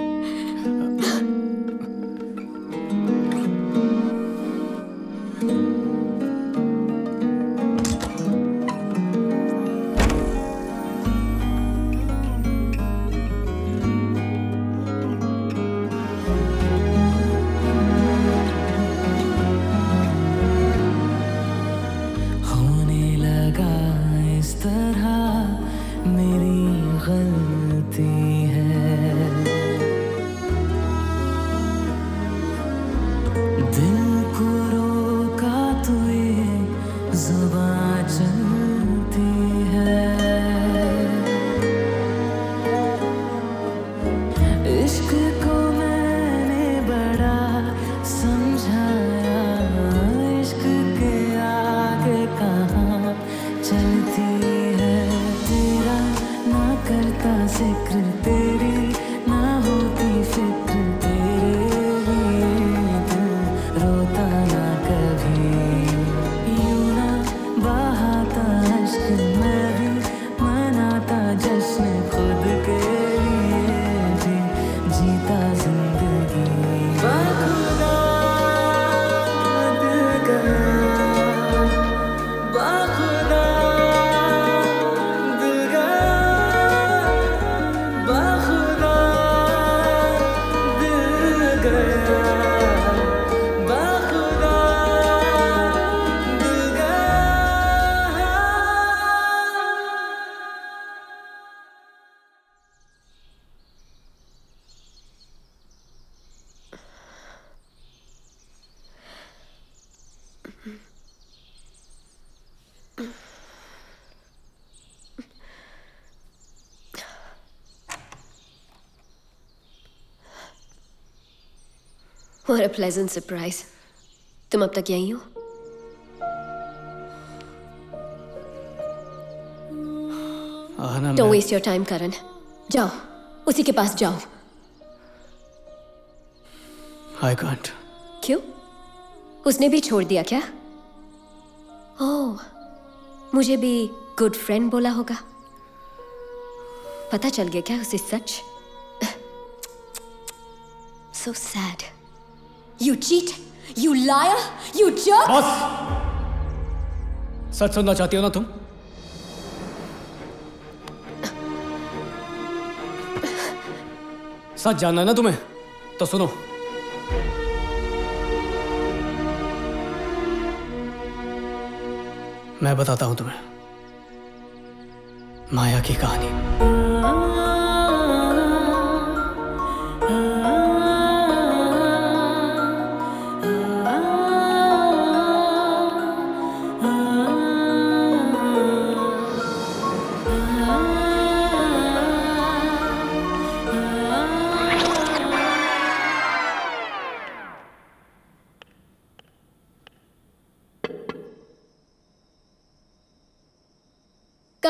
What a pleasant surprise. तुम अब तक यहीं हो? Ahana, Don't waste your time, Karan. जाओ, उसी के पास जाओ। I can't. क्यों? उसने भी छोड़ दिया क्या? ओह, मुझे भी गुड फ्रेंड बोला होगा। पता चल गया क्या उसे सच? So sad. You cheat, you liar, you jerk. बस! सच सुनना चाहती हो ना तुम? सच जानना है ना तुम्हें? तो सुनो। मैं बताता हूं तुम्हें माया की कहानी।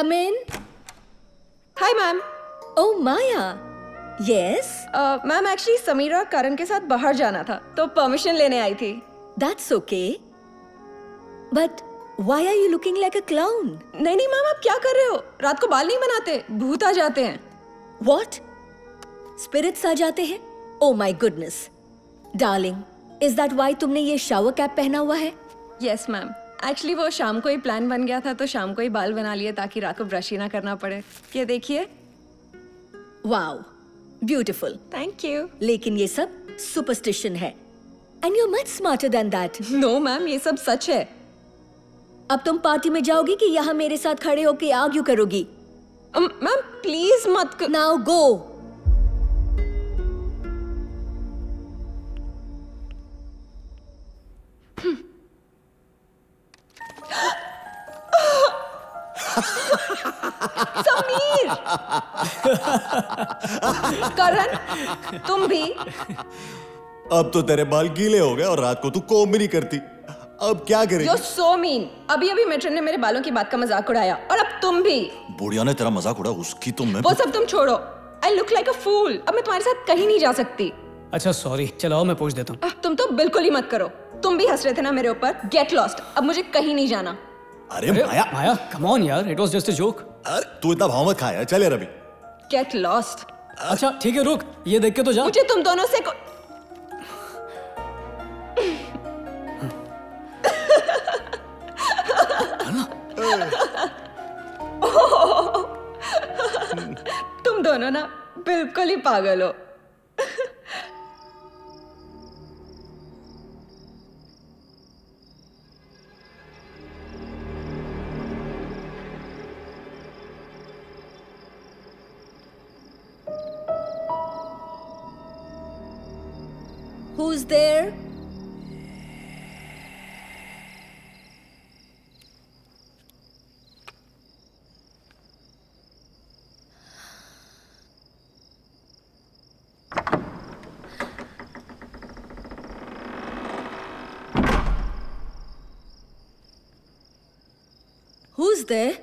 come in? Hi ma'am. Oh Maya, yes? Ma'am actually Samira Karan के साथ बाहर जाना था तो परमिशन लेने आई थी। That's okay. But why are you looking like a clown? नहीं नहीं मैम, आप क्या कर रहे हो? रात को बाल नहीं बनाते, भूत आ जाते हैं। What? Spirits आ जाते हैं? Oh my goodness. Darling, is that why तुमने ये shower cap पहना हुआ है? Yes ma'am. एक्चुअली वो शाम को ही प्लान बन गया था तो शाम को ही बाल बना लिए ताकि रात को ब्रश ही ना करना पड़े। ये देखिए। Wow, beautiful. Thank you. लेकिन ये सब superstition है. And you're much smarter than that. No ma'am, ये सब सच है। अब तुम पार्टी में जाओगी कि यहाँ मेरे साथ खड़े होके आर्ग्यू करोगी? मैम प्लीज मत कर... Now go. समीर! करण, तुम भी? अब तो तेरे बाल गीले हो गए और रात को तू कोम भी नहीं करती। अब क्या करेगी? You're so mean. अभी अभी मेट्रन ने मेरे बालों की बात का मजाक उड़ाया और अब तुम भी। बुढ़िया ने तेरा मजाक उड़ा, उसकी तो मैं। वो सब तुम छोड़ो। I look like a fool. अब मैं तुम्हारे साथ कहीं नहीं जा सकती। अच्छा सॉरी, चलाओ मैं पूछ देता हूँ। तुम तो बिल्कुल ही मत करो। तुम भी हंस रहे थे ना मेरे ऊपर। Get lost. अब मुझे कहीं नहीं जाना। अरे माया, माया, come on यार, it was just a joke. अरे तू इतना भाव मत खा यार, चल यार अभी। Get lost. अच्छा ठीक है, रुक, ये देख के तो जा। मुझे तुम दोनों से को... तुम दोनों ना बिल्कुल ही पागल हो। Who's there? Who's there?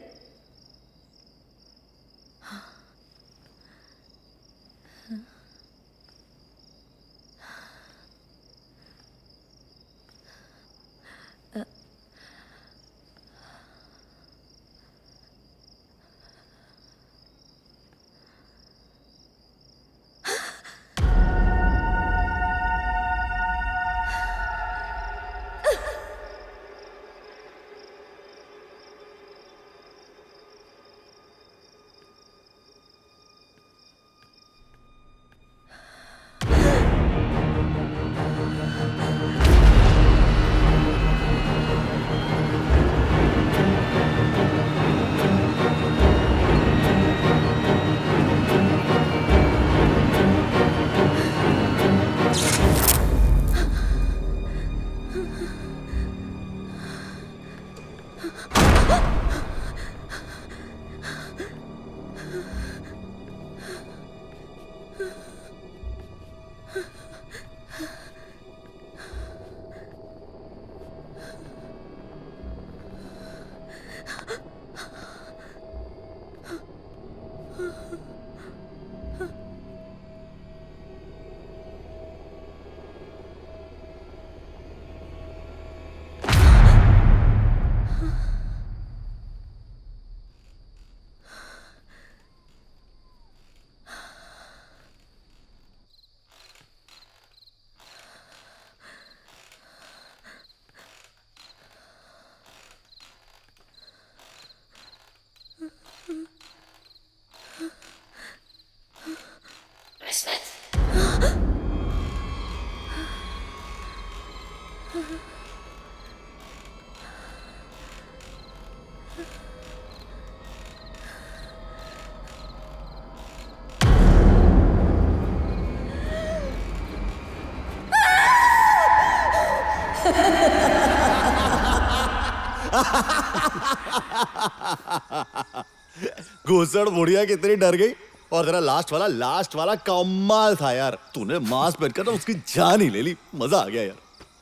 घुसड़ बुढ़िया कितनी डर गई और तेरा लास्ट वाला लास्ट वाला कमाल था यार। तूने मास्क पहनकर ना उसकी जान ही ले ली, मजा आ गया यार।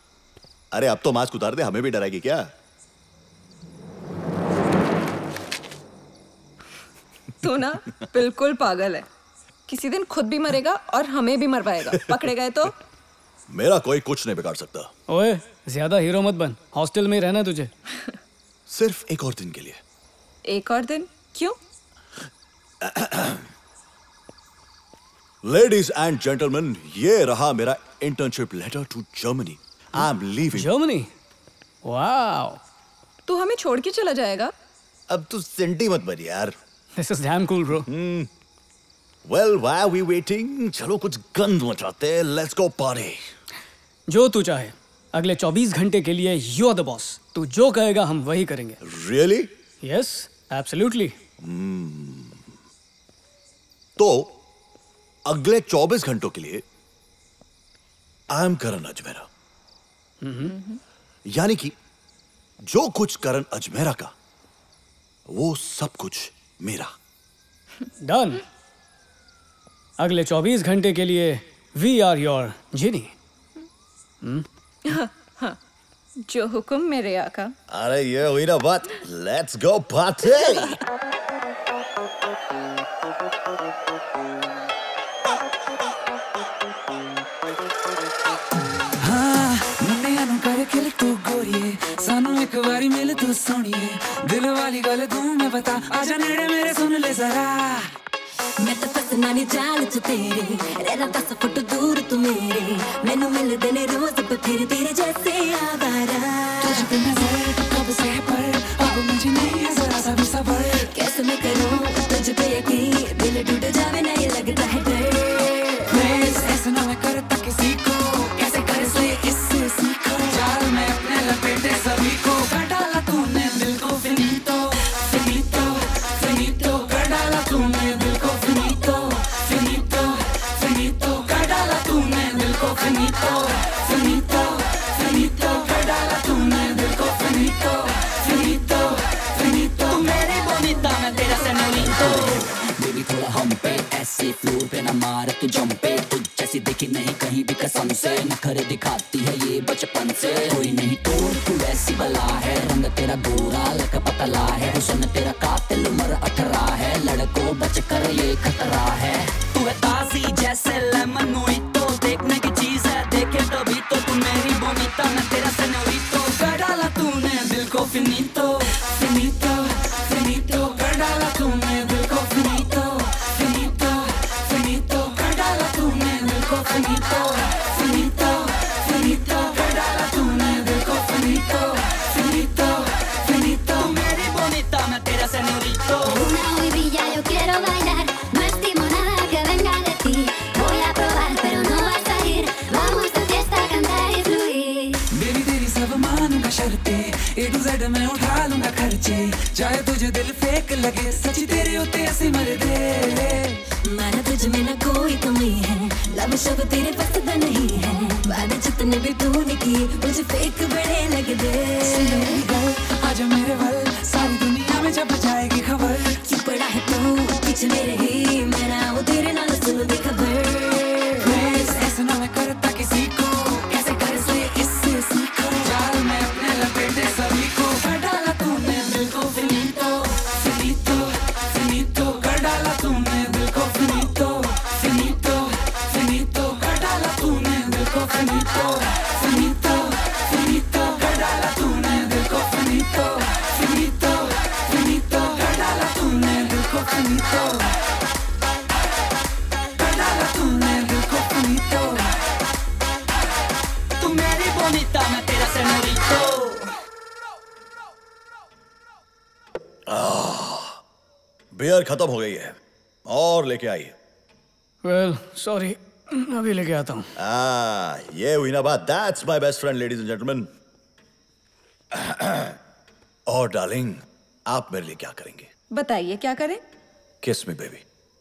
अरे अब तो मास्क उतार दे, हमें भी डराएगी क्या? तू ना बिल्कुल पागल है। किसी दिन खुद भी मरेगा और हमें भी मरवाएगा। पकड़े गए तो? मेरा कोई कुछ नहीं बिगाड़ सकता। ओए, ज्यादा हीरो मत बन, हॉस्टल में रहना तुझे। सिर्फ एक और दिन के लिए। एक और दिन? क्यों? लेडीज एंड जेंटलमैन, ये रहा मेरा internship letter to Germany. I am leaving. Germany? Wow. तू हमें छोड़ के चला जाएगा? अब तू सेंटी मत बन यार। This is damn cool, bro. Hmm. Well, why are we waiting? चलो कुछ गंद मचाते हैं। Let's go party. जो तू चाहे। अगले चौबीस घंटे के लिए you are the boss. तू जो कहेगा हम वही करेंगे। Really? Yes, absolutely. Hmm. तो अगले चौबीस घंटों के लिए I am Karan Ajmera. Mm-hmm. यानी कि जो कुछ करण अजमेरा का, वो सब कुछ मेरा। डन। अगले चौबीस घंटे के लिए वी आर योर जिनी। हाँ, हाँ, जो हुक्म मेरे आका। अरे ये हुई ना बात। Let's go party. हाँ, मुन्ने आनु करे खिल तू गोरिए, सानू एक बारी मिल तू सोनिए, दिल वाली गल तू मैं बता, आजा नेड़े मेरे सुन ले जरा। मैं तो फसना नहीं जाल च तेरे, रहना दस फुट दूर तू मेरे, मैनू मिल देने रोज बथेरे तेरे जैसे आवारा। तुझ पे नजर कब से पर, अब मुझे नहीं है जरा सा भी सबर। कैसे मैं करूं तुझ पे यकीन, दिल टूट जावे ना ये लगता है डर। प्लीज ऐसे ना मैं करता किसी को, कैसे कर इसलिए इससे सीखो। जाल में अपने लपेटे सभी को, कर डाला तूने दिल को फिनीतो, फिनीतो, फिनीतो, कर डाला तूने दिल को फिनीतो, फिनीतो, फिनीतो, कर डाला तूने दिल को फिनीतो, फिनीतो, फिनीतो, कर डाला तूने दिल को फिनीतो, फिनीतो, फिनीतो। तू मेरी बोनीता मैं तेरा सेनोरितो। बेबी थोड़ा हम पे, ऐसे फ्लोर पे ना मार तू जंपे, तुझ जैसी देखी नहीं कहीं भी कसम से, नखरे दिखाती है ये बचपन से। कोई नहीं तोड़ तू ऐसी बला है, रंग तेरा गोरा लक पतला है, हुस्न तेरा कातिल उम्र अठारह है, लड़कों बच कर ये खतरा है। तू है ताजी जैसे लेमन मोहितो, देखने की चीज है देखे तभी तो, तू मेरी बोनीता मैं तेरा सेनोरितो। कर डाला तूने दिल को फिनीतो, फिनीतो, फिनीतो, कर डाला तूने दिल को फिनीतो, फिनीतो, फिनीतो, कर डाला तूने दिल को फिनीतो, फिनीतो, फिनीतो, कर डाला तूने दिल को फिनीतो, फिनीतो, फिनीतो। तू मेरी बोनीता मैं तेरा सेनोरितो। Una hoy brilla yo quiero bailar, no estimo nada que venga de ti, voy a probar pero no va a salir, vamos de fiesta a cantar y fluir। Baby तेरी सब मानूंगा शर्तें, ए टू जेड मैं उठा लूंगा खर्चे, चाहे तुझे दिल फेक लगे सच्ची तेरे होते ऐसे मर दे। माना तुझ में ना कोई कमी है, लब शब तेरे पसंद नहीं है, वादे जितने भी तूने किए मुझे फेक बड़े लग दे। आजा मेरे वल, सारी दुनिया में जब जाएगी खबर, क्यों पड़ा है तू पीछे मेरे ही, मैं ना हूँ तेरे नाल सुन दे खबर। प्लीज ऐसे ना मैं करता किसी को, कैसे कर इसलिए इससे सीखो। जाल में अपने लपेटे सभी को, कर डाला तूने दिल को फिनीतो, फिनीतो, फिनीतो, कर डाला तूने दिल को फिनीतो, फिनीतो, फिनीतो, कर डाला तूने दिल को फिनीतो, फिनीतो, फिनीतो, कर डाला तूने दिल को फिनीतो, फिनीतो, फिनीतो, कर डाला तूने दिल को फिनीतो, कर डाला तूने दिल को फिनीतो। तू मेरी बोनीता मैं तेरा सेनोरितो। बियर खत्म हो गई है और लेके आइए। वेल सॉरी, अभी लेके आता हूँ। आ, ये हुई ना बात। That's my best friend ladies and gentleman. और डार्लिंग, आप मेरे लिए क्या करेंगे? बताइए क्या करें? किस मी बेबी।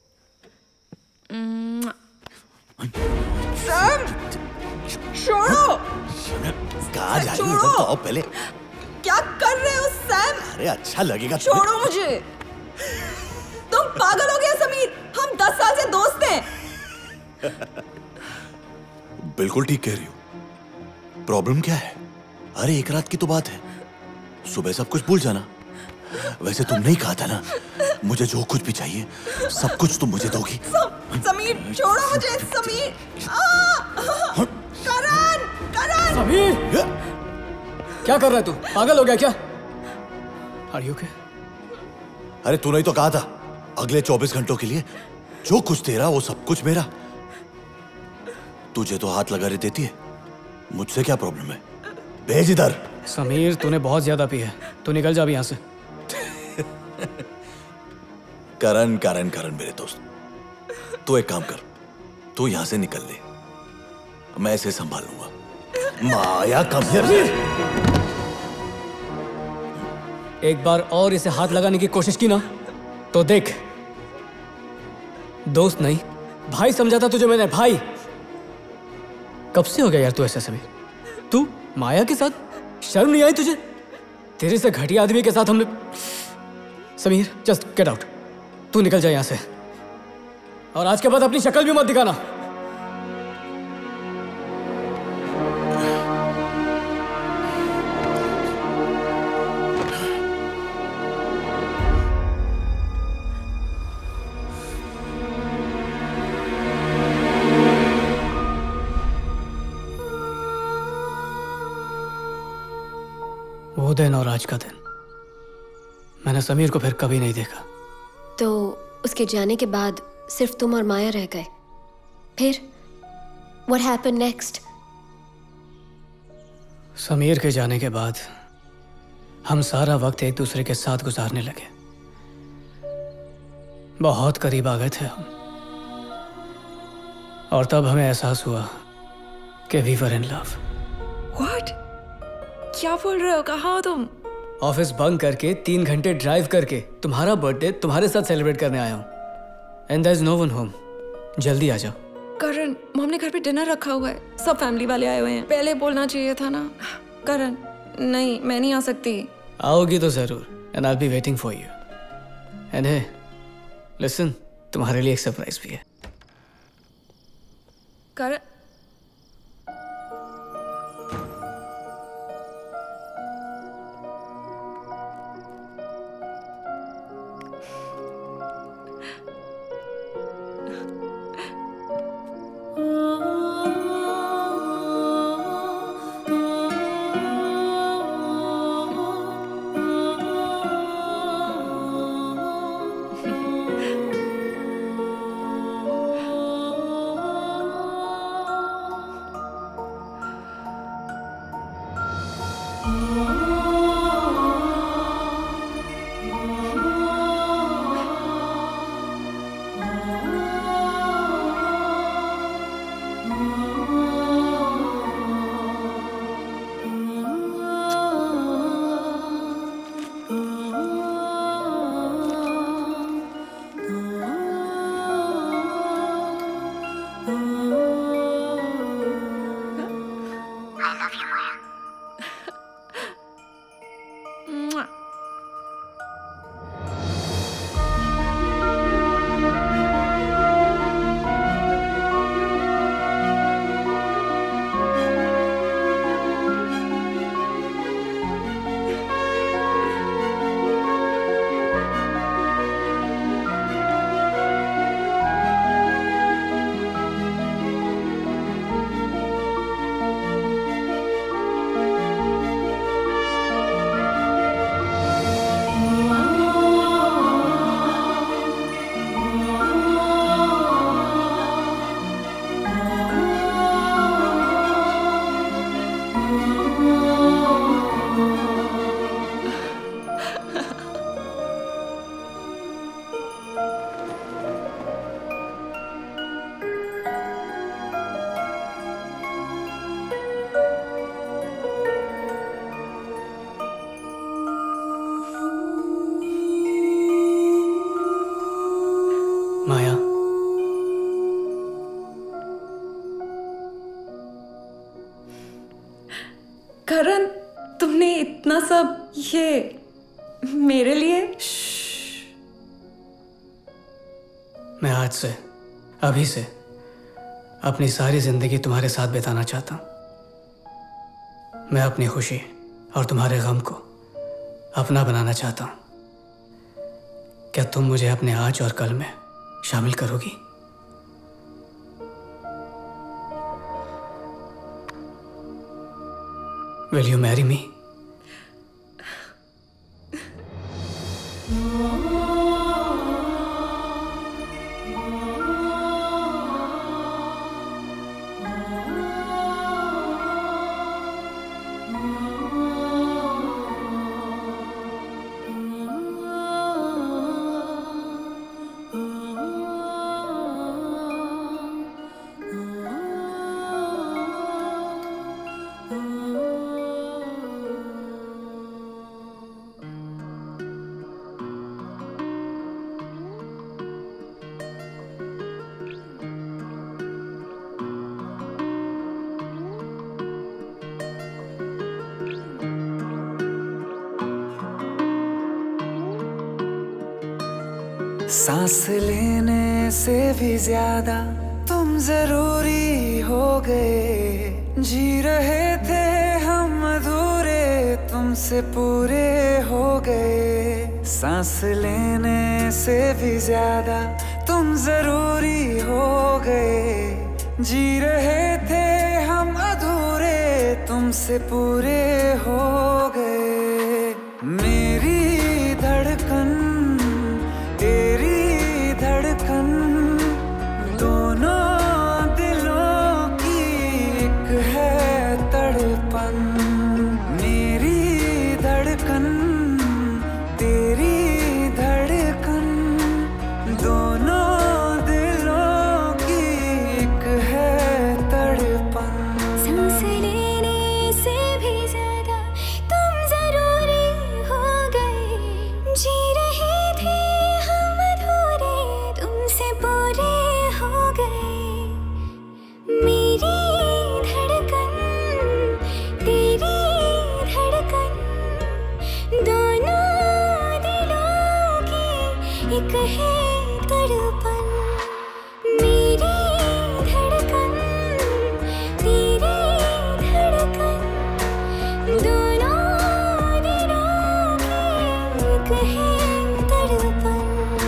सैम, छोड़ो। कहाँ जा रही हो? बताओ पहले। क्या कर रहे हो सैम? अरे अच्छा लगेगा। छोड़ो मुझे। तुम पागल हो गया समीर, हम दस साल से दोस्त हैं। बिल्कुल ठीक कह रही हो। प्रॉब्लम क्या है? अरे एक रात की तो बात है, सुबह सब कुछ भूल जाना। वैसे तुम नहीं कहा था ना मुझे जो कुछ भी चाहिए सब कुछ तुम मुझे दोगी। समीर छोड़ो मुझे। समीर आ! करण करण समीर क्या कर रहा है तू? पागल हो गया क्या? Are you okay? अरे तूने ही तो कहा था अगले चौबीस घंटों के लिए जो कुछ तेरा वो सब कुछ मेरा। तुझे तो हाथ लगा रही देती है, मुझसे क्या प्रॉब्लम है? भेज इधर। समीर तूने बहुत ज्यादा पी है, तू निकल जा अभी यहाँ से। करण करण करण मेरे दोस्त, तू एक काम कर, तू यहाँ से निकल ले, मैं इसे संभाल लूंगा। माया कम है। एक बार और इसे हाथ लगाने की कोशिश की ना तो देख, दोस्त नहीं भाई समझा था तुझे मैंने, भाई। कब से हो गया यार तू ऐसा? समीर तू माया के साथ, शर्म नहीं आई तुझे? तेरे से घटिया आदमी के साथ हमने। समीर जस्ट गेट आउट, तू निकल जा यहां से, और आज के बाद अपनी शक्ल भी मत दिखाना। वो दिन और आज का दिन मैंने समीर को फिर कभी नहीं देखा। तो उसके जाने के बाद सिर्फ तुम और माया रह गए। फिर What happened next? समीर के जाने के बाद हम सारा वक्त एक दूसरे के साथ गुजारने लगे। बहुत करीब आ गए थे हम, और तब हमें एहसास हुआ कि we were in love. What? क्या बोल रहे हो? कहाँ हो तुम? ऑफिस बंक करके तीन घंटे ड्राइव करके तुम्हारा बर्थडे तुम्हारे साथ सेलिब्रेट करने आया हूँ। And there is no one home. जल्दी आ जाओ। करण, मॉम ने घर पे डिनर रखा हुआ है, सब फैमिली वाले आए हुए हैं। पहले बोलना चाहिए था ना। करण, नहीं मैं नहीं आ सकती। आओगी तो जरूर, and I will be waiting for you. And hey listen, तुम्हारे लिए एक सरप्राइज भी है। करण, माया, करण, तुमने इतना सब ये मेरे लिए? मैं आज से, अभी से अपनी सारी जिंदगी तुम्हारे साथ बिताना चाहता हूं। मैं अपनी खुशी और तुम्हारे गम को अपना बनाना चाहता हूं। क्या तुम मुझे अपने आज और कल में शामिल करोगी? Will you marry me? सांस लेने से भी ज्यादा तुम जरूरी हो गए। जी रहे थे हम अधूरे, तुमसे पूरे हो गए। सांस लेने से भी ज्यादा तुम जरूरी हो गए। जी रहे थे हम अधूरे, तुमसे पूरे हो गए। मेरी धड़कन तेरी धड़कन, दोनों दिलों की एक है तड़पन। मेरी धड़कन तेरी धड़कन, दोनों दिलों की एक है तड़पन। सांस लेने से भी ज्यादा तुम जरूरी हो गए। जी रहे थे पूरे हो गए। मेरी धड़कन तेरी धड़कन, दोनों दिलों की एक है तड़पन। मेरी धड़कन तेरी धड़कन, दोनों दिलों की एक है तड़पन।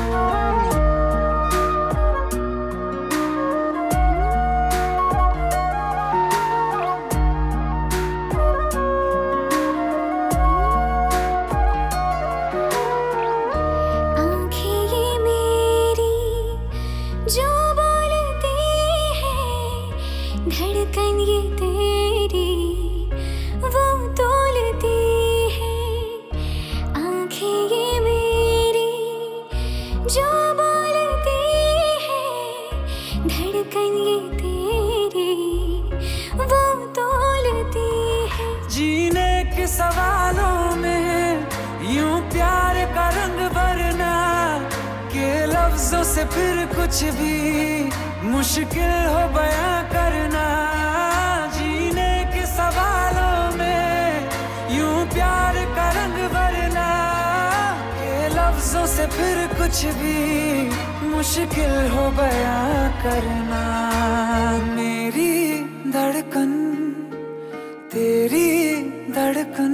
धड़कन ये तेरी वो तोलती है। आँखें ये मेरी जो बोलती है। धड़कन ये तेरी वो तोलती है। जीने के सवालों में यूं प्यार का रंग भरना, के लफ्जों से फिर कुछ भी मुश्किल हो बयां करना। जीने के सवालों में यूं प्यार का रंग भरना, के लफ्जों से फिर कुछ भी मुश्किल हो बयां करना। मेरी धड़कन तेरी धड़कन,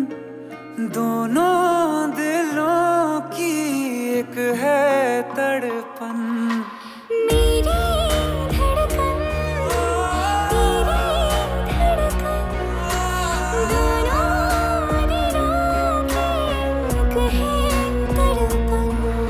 दोनों दिलों की एक है तड़पन। मेरी धड़कन तेरी धड़कन, दोनों दिलों की एक है तड़पन।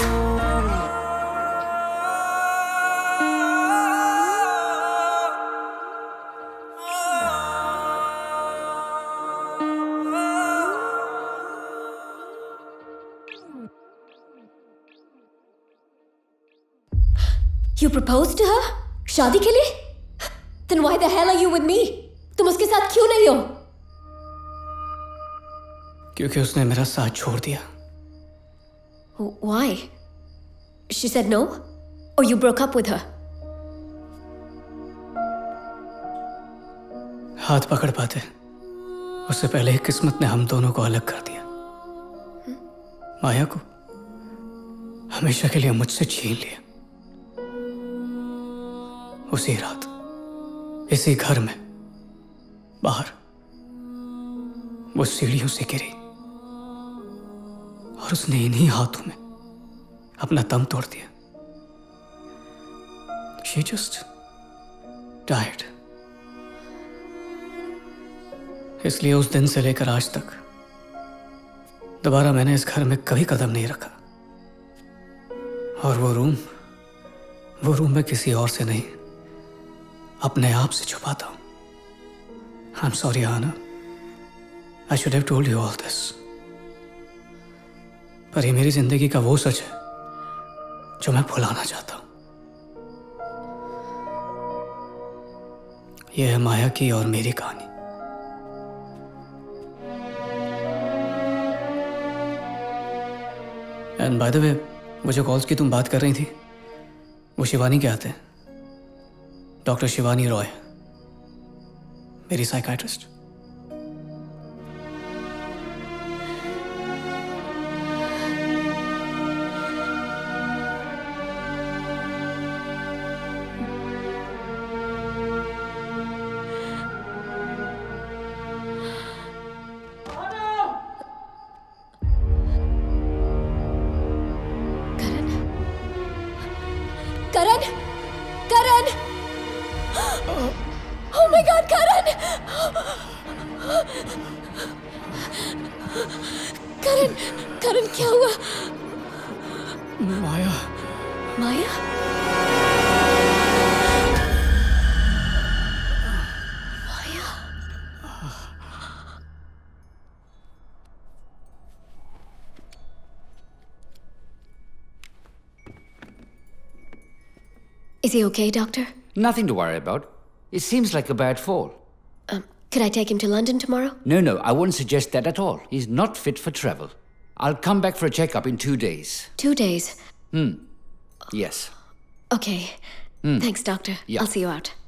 You proposed to her? शादी के लिए? Then why the hell are you with me? तुम उसके साथ क्यों नहीं हो? क्योंकि उसने मेरा साथ छोड़ दिया। Why? She said no? Or you broke up with her? हाथ पकड़ पाते उससे पहले ही किस्मत ने हम दोनों को अलग कर दिया। माया को हमेशा के लिए मुझसे छीन लिया। उसी रात इसी घर में बाहर वो सीढ़ियों से गिरी और उसने इन्हीं हाथों में अपना दम तोड़ दिया। She just died. इसलिए उस दिन से लेकर आज तक दोबारा मैंने इस घर में कभी कदम नहीं रखा। और वो रूम वो रूम मैं किसी और से नहीं, अपने आप से छुपाता हूं। I'm sorry, Ahana. I should have told you all this. पर ये मेरी जिंदगी का वो सच है जो मैं भुलाना चाहता हूं। ये है माया की और मेरी कहानी। एंड बाय द वे, वो जो कॉल्स की तुम बात कर रही थी, वो शिवानी के आते हैं। डॉक्टर शिवानी रॉय, मेरी psychiatrist. Karan! Karan! Oh my God, Karan! Karan! Karan, क्या हुआ? Maya. Maya? Maya? Is he okay, doctor? Nothing to worry about. It seems like a bad fall. Um, could I take him to London tomorrow? No, no, I wouldn't suggest that at all. He's not fit for travel. I'll come back for a checkup in two days. Two days? Hmm. Yes. Okay. Hmm. Thanks, doctor. Yeah. I'll see you out.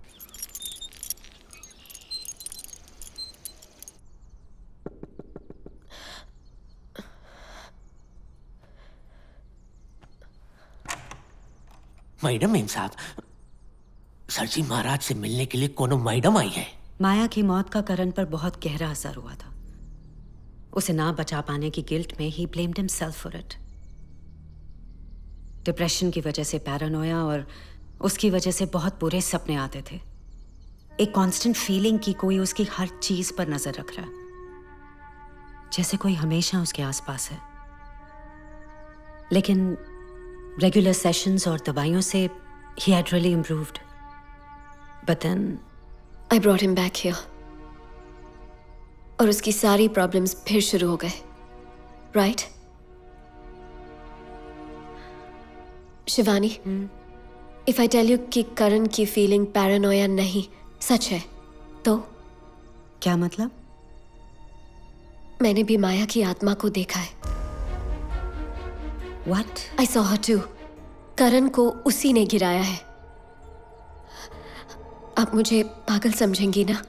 Madam ma'am साहब, sir ji महाराज से मिलने के लिए कोनो madam आई है। माया की मौत का करण पर बहुत गहरा असर हुआ था। उसे ना बचा पाने की गिल्ट में ही blamed himself for it. Depression की वजह से पैरानोया और उसकी वजह से बहुत बुरे सपने आते थे। एक कांस्टेंट फीलिंग की कोई उसकी हर चीज पर नजर रख रहा है, जैसे कोई हमेशा उसके आसपास है। लेकिन रेगुलर सेशंस और दवाइयों से he had really improved. But then I brought him back here. और उसकी सारी प्रॉब्लम्स फिर शुरू हो गए, right? Shivani, if I tell you कि करण की फीलिंग पैरानोया नहीं, सच है, तो? क्या मतलब? मैंने भी माया की आत्मा को देखा है। What? I saw her too. करण को उसी ने गिराया है। आप मुझे पागल समझेंगी ना?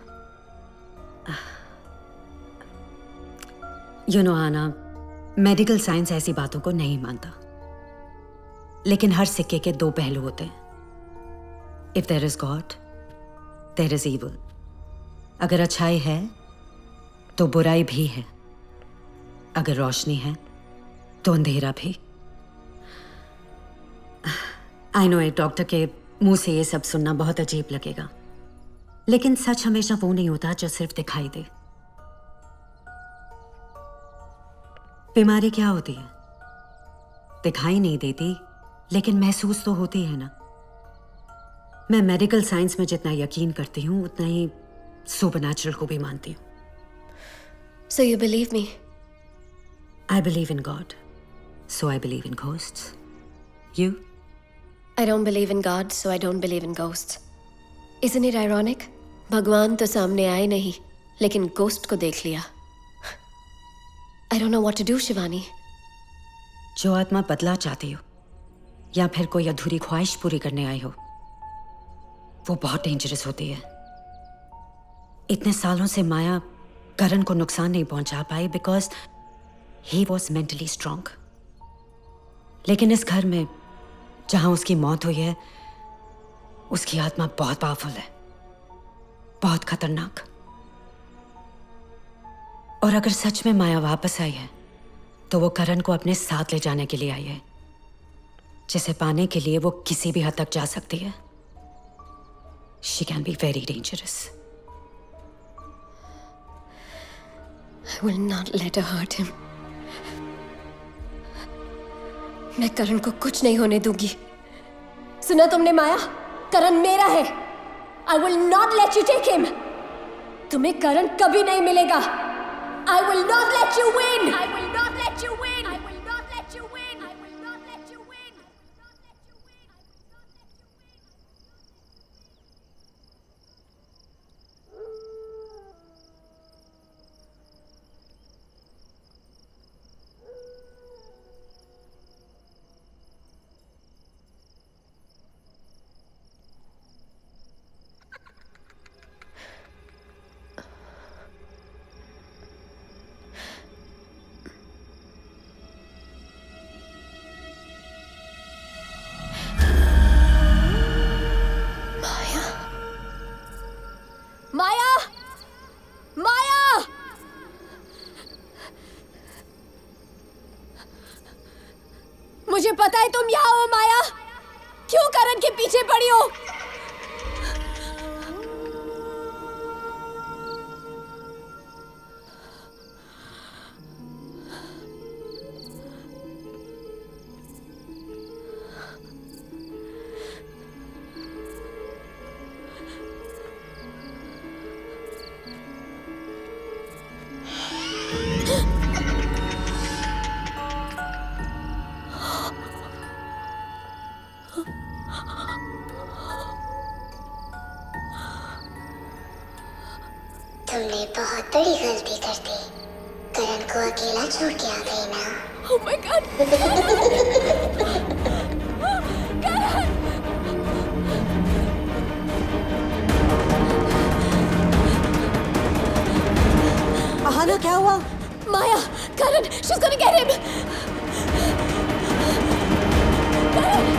You know, Ahana, medical science ऐसी बातों को नहीं मानता। लेकिन हर सिक्के के दो पहलू होते हैं। If there is God, there is evil. अगर अच्छाई है, तो बुराई भी है। अगर रोशनी है, तो अंधेरा भी। आई नो, एक डॉक्टर के मुंह से ये सब सुनना बहुत अजीब लगेगा, लेकिन सच हमेशा वो नहीं होता जो सिर्फ दिखाई दे। बीमारी क्या होती है? दिखाई नहीं देती, लेकिन महसूस तो होती है ना। मैं मेडिकल साइंस में जितना यकीन करती हूँ, उतना ही सुपरनैचुरल को भी मानती हूँ। So you believe me? I believe in God, so I believe in ghosts. You? I don't believe in God, so I don't believe in ghosts. Isn't it ironic? भगवान तो सामने आए नहीं, लेकिन ghost को देख लिया। I don't know what to do, Shivani. जो आत्मा बदला चाहती हो, या फिर कोई अधूरी ख्वाहिश पूरी करने आई हो, वो बहुत डेंजरस होती है। इतने सालों से माया करण को नुकसान नहीं पहुंचा पाई because he was mentally strong. लेकिन इस घर में जहां उसकी मौत हुई है, उसकी आत्मा बहुत पावरफुल है, बहुत खतरनाक। और अगर सच में माया वापस आई है, तो वो करण को अपने साथ ले जाने के लिए आई है। जिसे पाने के लिए वो किसी भी हद तक जा सकती है। She can be very dangerous. I will not let her hurt him. मैं करण को कुछ नहीं होने दूंगी। सुना तुमने माया? करण मेरा है। I will not let you take him. तुम्हें करण कभी नहीं मिलेगा। I will not let you win. I will not let you win. I will not let you win. I will not let you win. मुझे पता है तुम यहाँ हो माया। क्यों करण के पीछे पड़ी हो? तुमने बहुत बड़ी गलती कर दी। करण को अकेला छोड़ के आ गई ना। Oh my God! करण! आहाना क्या हुआ? माया, करण, she's gonna get him. करण!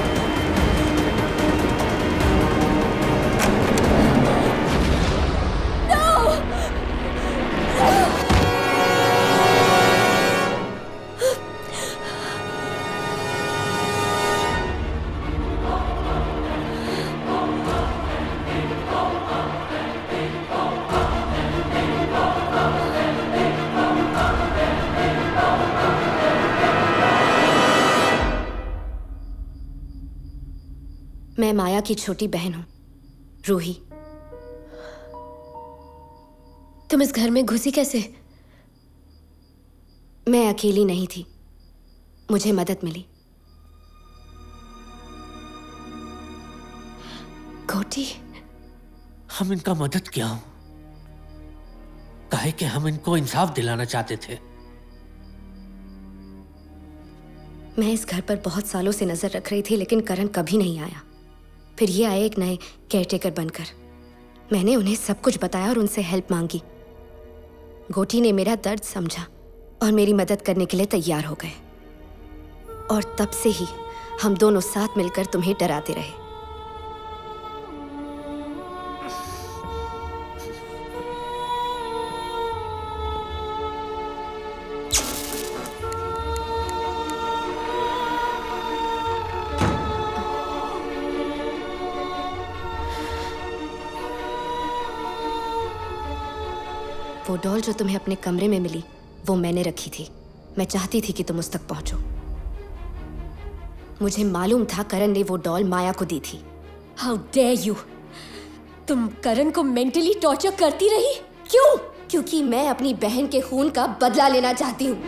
मैं माया की छोटी बहन हूं, रूही। तुम इस घर में घुसी कैसे? मैं अकेली नहीं थी, मुझे मदद मिली। गोटी, हम इनका मदद किया हूं, काहे कि हम इनको इंसाफ दिलाना चाहते थे। मैं इस घर पर बहुत सालों से नजर रख रही थी, लेकिन करण कभी नहीं आया। फिर ये आए एक नए केयरटेकर बनकर। मैंने उन्हें सब कुछ बताया और उनसे हेल्प मांगी। गोटी ने मेरा दर्द समझा और मेरी मदद करने के लिए तैयार हो गए। और तब से ही हम दोनों साथ मिलकर तुम्हें डराते रहे। वो डॉल जो तुम्हें अपने कमरे में मिली, वो मैंने रखी थी। मैं चाहती थी कि तुम उस तक पहुंचो। मुझे मालूम था करण ने वो डॉल माया को दी थी। How dare you! तुम करण को मेंटली टॉर्चर करती रही? क्यों? क्योंकि मैं अपनी बहन के खून का बदला लेना चाहती हूँ।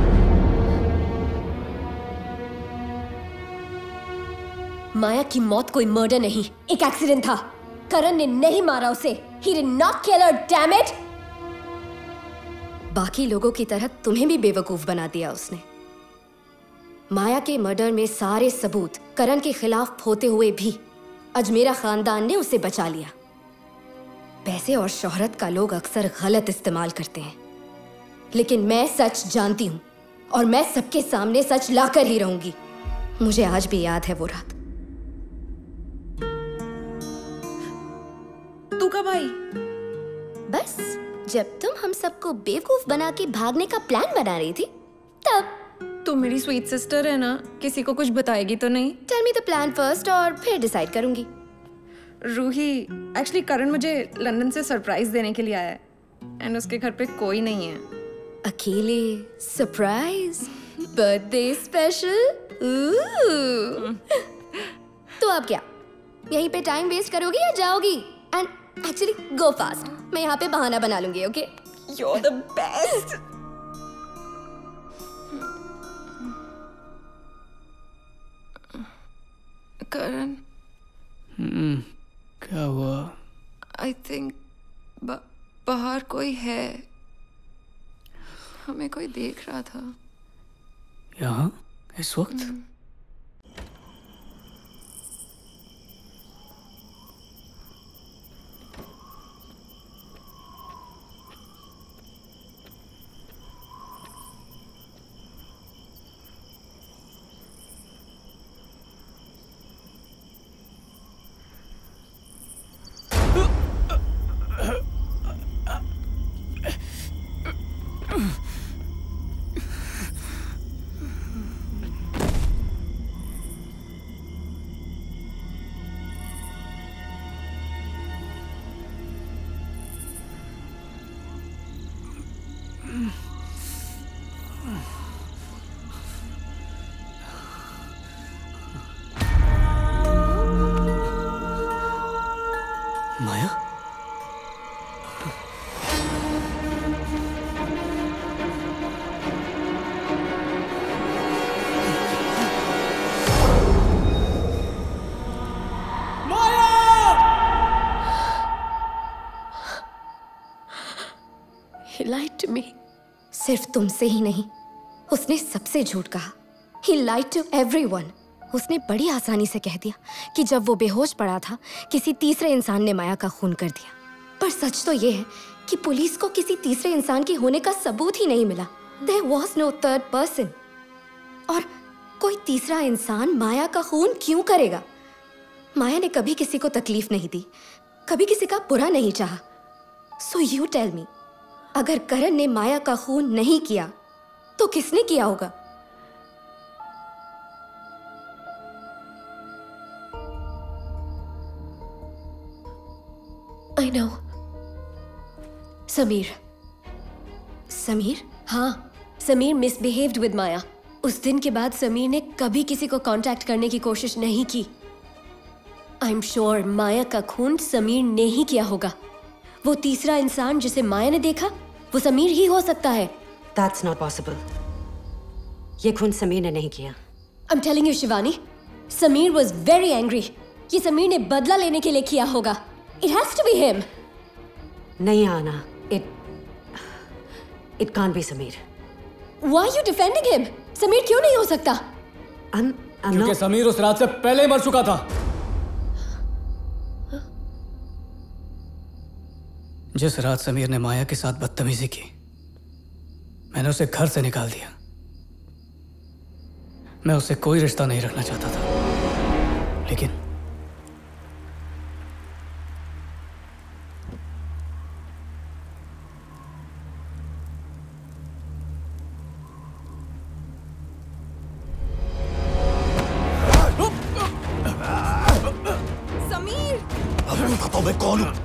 माया की मौत कोई मर्डर नहीं, एक एक्सीडेंट था। करण ने नहीं मारा उसे। He did not kill her, damn it! बाकी लोगों की तरह तुम्हें भी बेवकूफ बना दिया उसने। माया के मर्डर में सारे सबूत करण के खिलाफ होते हुए भी अजमेरा खानदान ने उसे बचा लिया। पैसे और शोहरत का लोग अक्सर गलत इस्तेमाल करते हैं, लेकिन मैं सच जानती हूं और मैं सबके सामने सच लाकर ही रहूंगी। मुझे आज भी याद है वो रात। तू कब आई? बस जब तुम हम सबको बेवकूफ बना के भागने का प्लान बना रही थी तब। तू तू मेरी स्वीट सिस्टर है ना, किसी को कुछ बताएगी तो नहीं? Tell me the plan first और फिर डिसाइड करूंगी। रूही, एक्चुअली करण मुझे लंदन से सरप्राइज देने के लिए आया है एंड उसके घर पे कोई नहीं है। अकेले सरप्राइज बर्थडे स्पेशल। तो अब क्या यहीं पे टाइम वेस्ट करोगी या जाओगी? एंड एक्चुअली गो फास्ट, मैं यहाँ पे बहाना बना लूंगी। Okay, you are the best. Karan, hmm, क्या हुआ? आई थिंक बाहर कोई है, हमें कोई देख रहा था। यहाँ इस वक्त? माया? He lied to me. सिर्फ तुमसे ही नहीं, उसने सबसे झूठ कहा। He lied to everyone. उसने बड़ी आसानी से कह दिया कि जब वो बेहोश पड़ा था किसी तीसरे इंसान ने माया का खून कर दिया। पर सच तो ये है कि पुलिस को किसी तीसरे इंसान के होने का सबूत ही नहीं मिला। There was no third person. और कोई तीसरा इंसान माया का खून क्यों करेगा? माया ने कभी किसी को तकलीफ नहीं दी, कभी किसी का बुरा नहीं चाहा। So you tell me, अगर करण ने माया का खून नहीं किया तो किसने किया होगा? I know. समीर। समीर? हाँ, समीर मिसबिहेव्ड विद माया। उस दिन के बाद समीर ने कभी किसी को कांटेक्ट करने की कोशिश नहीं की। आई एम श्योर माया का खून समीर ने ही किया होगा। वो तीसरा इंसान जिसे माया ने देखा वो समीर ही हो सकता है। That's not possible. ये खून समीर ने नहीं किया। I'm telling you Shivani, Sameer was very angry. ये समीर ने बदला लेने के लिए किया होगा। It has to be him. नहीं आना, it it can't be Sameer. Why are you defending him? Sameer क्यों नहीं हो सकता? I'm, I'm क्योंकि not... समीर उस रात से पहले ही मर चुका था। जिस रात समीर ने माया के साथ बदतमीजी की, मैंने उसे घर से निकाल दिया। मैं उससे कोई रिश्ता नहीं रखना चाहता था, लेकिन बताता हूँ मैं कौन हूँ।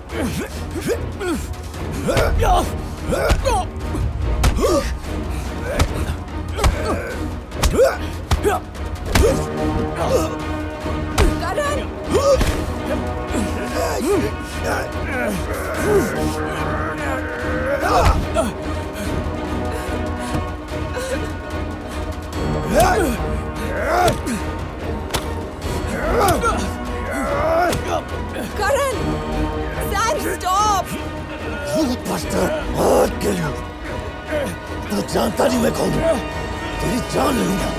Karan! Sam, stop! You bastard! I'll kill you! तू जानता नहीं मैं कौन हूँ? तेरी जान ले लूँगा।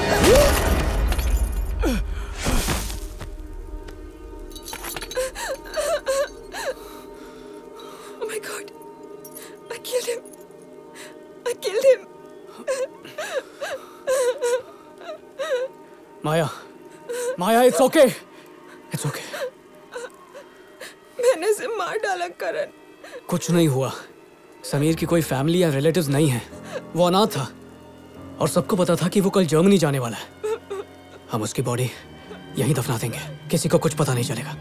Oh my God! I killed him! I killed him! Maya, Maya, it's okay. It's okay. मैंने उसे मार डाला करण। कुछ नहीं हुआ। समीर की कोई फैमिली या रिलेटिव्स नहीं है, वो अनाथ था। और सबको पता था कि वो कल जर्मनी जाने वाला है। हम उसकी बॉडी यहीं दफना देंगे, किसी को कुछ पता नहीं चलेगा।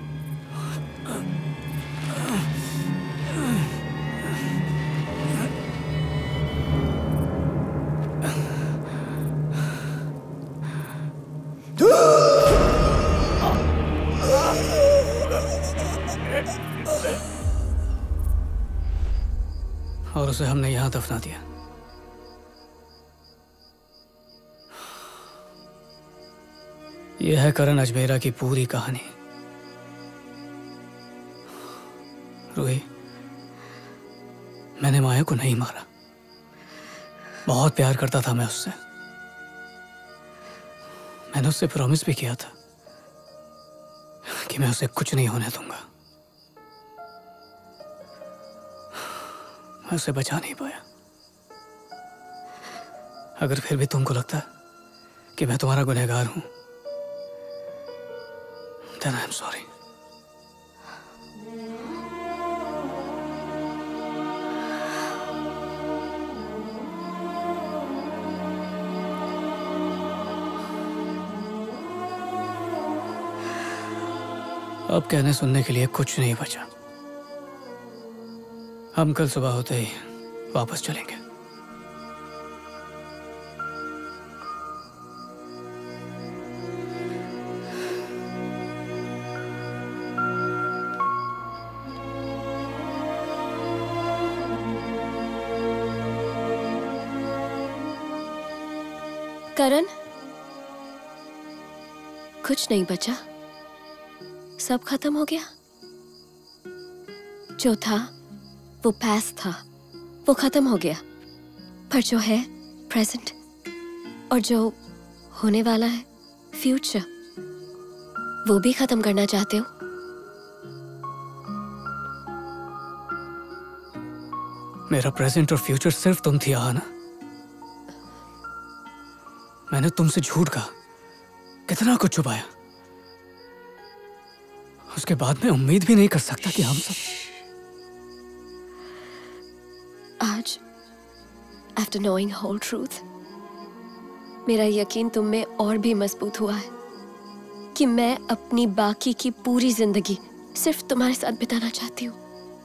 और उसे हमने यहां दफना दिया। यह है करण अजमेरा की पूरी कहानी। रूही, मैंने माया को नहीं मारा। बहुत प्यार करता था मैं उससे। मैंने उससे प्रॉमिस भी किया था कि मैं उसे कुछ नहीं होने दूंगा। मैं उसे बचा नहीं पाया। अगर फिर भी तुमको लगता है कि मैं तुम्हारा गुनहगार हूं, then I'm sorry. अब कहने सुनने के लिए कुछ नहीं बचा। हम कल सुबह होते ही वापस चलेंगे। करण, कुछ नहीं बचा, सब खत्म हो गया। जो था वो पास्ट था, वो खत्म हो गया। पर जो है प्रेजेंट, और जो होने वाला है फ्यूचर, वो भी खत्म करना चाहते हो? मेरा प्रेजेंट और फ्यूचर सिर्फ तुम थी आहाना। मैंने तुमसे झूठ कहा, कितना कुछ छुपाया। उसके बाद मैं उम्मीद भी नहीं कर सकता कि हम सब आज, आफ्टर नोइंग होल ट्रूथ, मेरा यकीन तुम में और भी मजबूत हुआ है कि मैं अपनी बाकी की पूरी जिंदगी सिर्फ तुम्हारे साथ बिताना चाहती हूँ।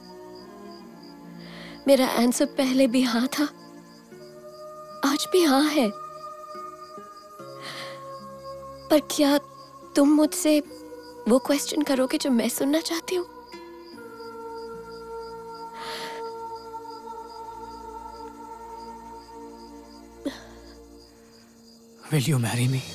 मेरा आंसर पहले भी हाँ था, आज भी हाँ है। पर क्या तुम मुझसे वो क्वेश्चन करोगे जो मैं सुनना चाहती हूँ? Will you marry me?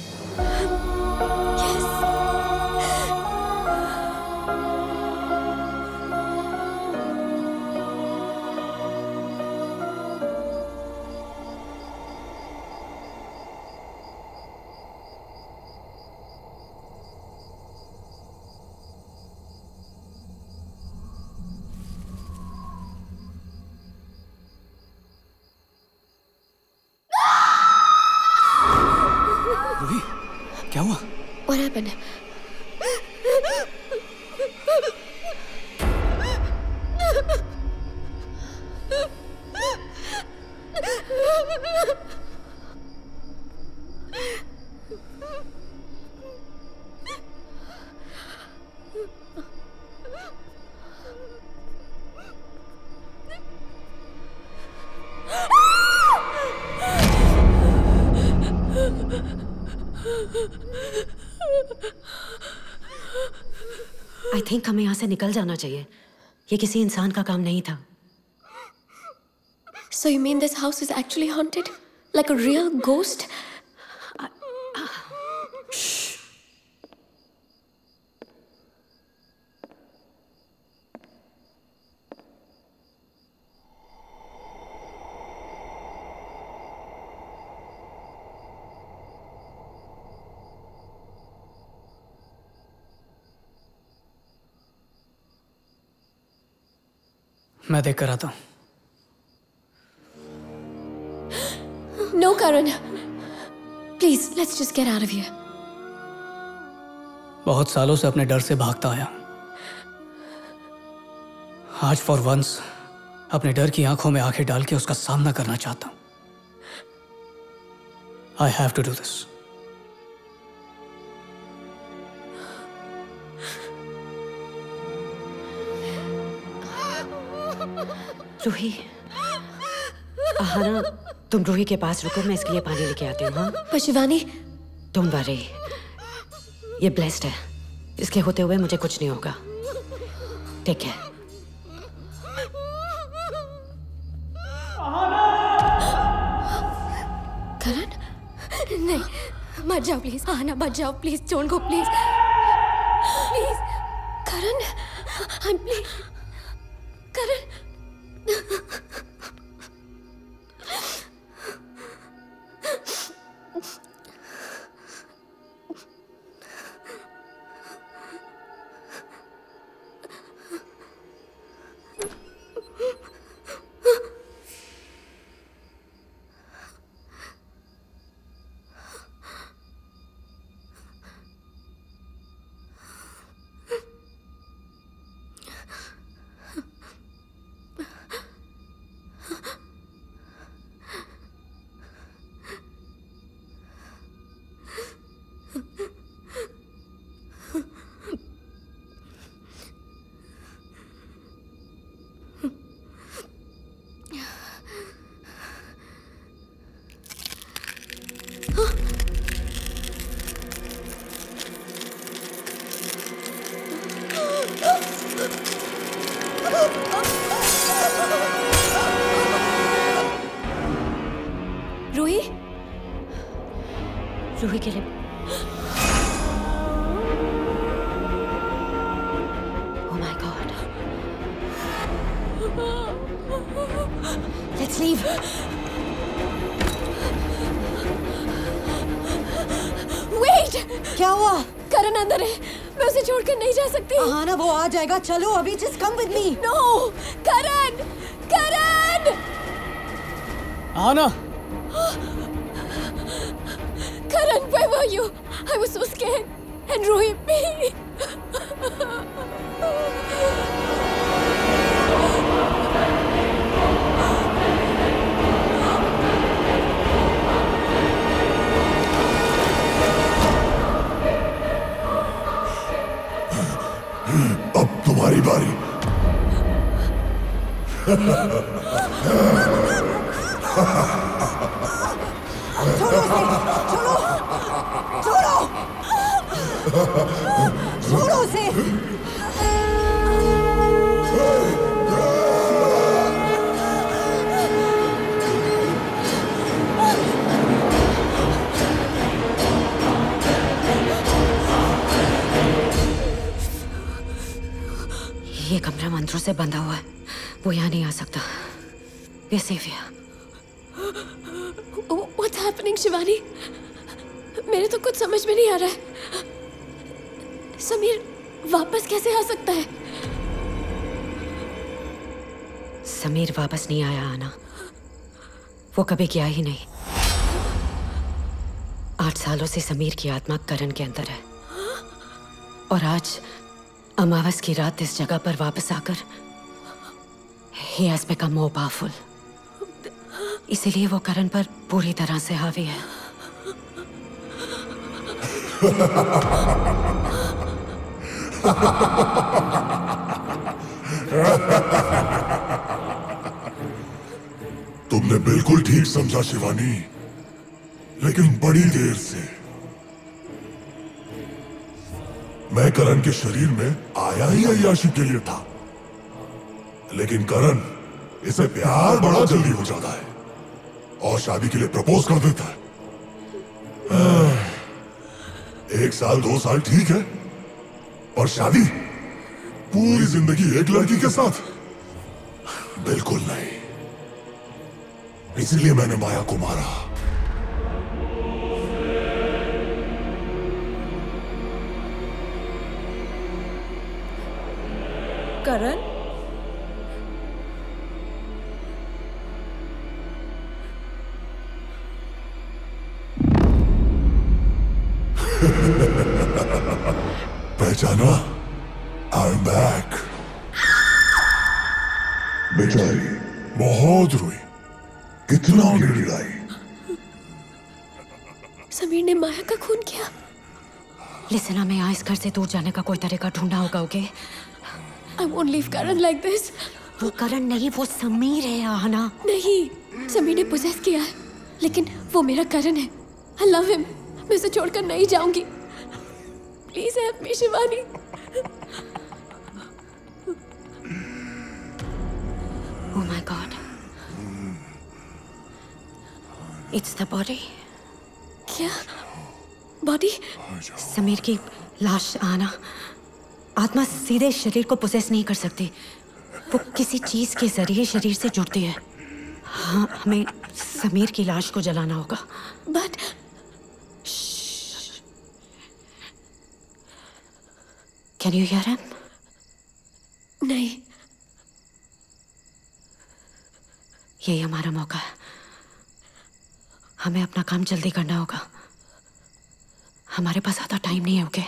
क्या हुआ? What happened? आई थिंक हमें यहाँ से निकल जाना चाहिए। ये किसी इंसान का काम नहीं था। So you mean this house is actually haunted? Like a real ghost? मैं देख कर आता हूँ। No, Karan. Please, let's just get out of here. बहुत सालों से अपने डर से भागता आया। आज फॉर वंस अपने डर की आंखों में आंखें डाल के उसका सामना करना चाहता हूँ। I have to do this. Ruhi, Aahana, तुम रूही के पास रुको, मैं इसके लिए पानी लेके आती हूँ। हाँ? पर शिवानी, तुम वरी, ये ब्लेस्ड है, इसके होते हुए मुझे कुछ नहीं होगा। ठीक है। करण, नहीं, मत जाओ प्लीज। आहाना मत जाओ please, don't go please, please. Karan, I am please, Karan. Roohi, Roohi के लिए Oh my God. Let's leave. Wait! क्या हुआ? करण अंदर है, मैं उसे छोड़कर नहीं जा सकती। आहाना, वो आ जाएगा, चलो अभी, just come with me. No! Karan! Karan! Aahana! Karan, where were you? I was so scared. And Ruhi, me. अब तुम्हारी बारी। छोड़ो उसे, छोड़ो, छोड़ो, छोड़ो उसे। ये कमरा मंत्रों से बंधा हुआ है, वो यहाँ नहीं आ सकता। We are safe here. What's happening, Shivani? मेरे तो कुछ समझ में नहीं आ रहा है। समीर वापस कैसे आ सकता है? समीर वापस नहीं आया आना, वो कभी गया ही नहीं। आठ सालों से समीर की आत्मा करण के अंदर है, और आज अमावस की रात इस जगह पर वापस आकर he has become more powerful. इसीलिए वो करण पर पूरी तरह से हावी है। तुमने बिल्कुल ठीक समझा शिवानी, लेकिन बड़ी देर से। मैं करण के शरीर में आया ही अय्याशी के लिए था, लेकिन करण इसे प्यार बड़ा जल्दी हो जाता है और शादी के लिए प्रपोज कर देता है। एक साल दो साल ठीक है, पर शादी पूरी जिंदगी एक लड़की के साथ बिल्कुल नहीं। इसीलिए मैंने माया को मारा। करण, पहचाना? I am back. बेचारी बहुत रोई, कितना गिड़गिड़ाई, समीर ने माया का खून किया। लिसन, हमें यहाँ इस घर से दूर जाने का कोई तरीका ढूंढना होगा, okay? I won't leave Karan like this. वो करण नहीं, वो समीर है आहना। नहीं, समीर ने पोजेस किया है, लेकिन वो मेरा करण है। I love him. मैं उसे छोड़कर नहीं जाऊंगी। Please help me, Shivani. Oh my God. It's the body. क्या? बॉडी? समीर की लाश। आना, आत्मा सीधे शरीर को पोसेस नहीं कर सकती, वो किसी चीज के जरिए शरीर से जुड़ती है। हाँ, हमें समीर की लाश को जलाना होगा। But can you hear him? नहीं। यही हमारा मौका है, हमें अपना काम जल्दी करना होगा। हमारे पास ज़्यादा टाइम नहीं है, ओके?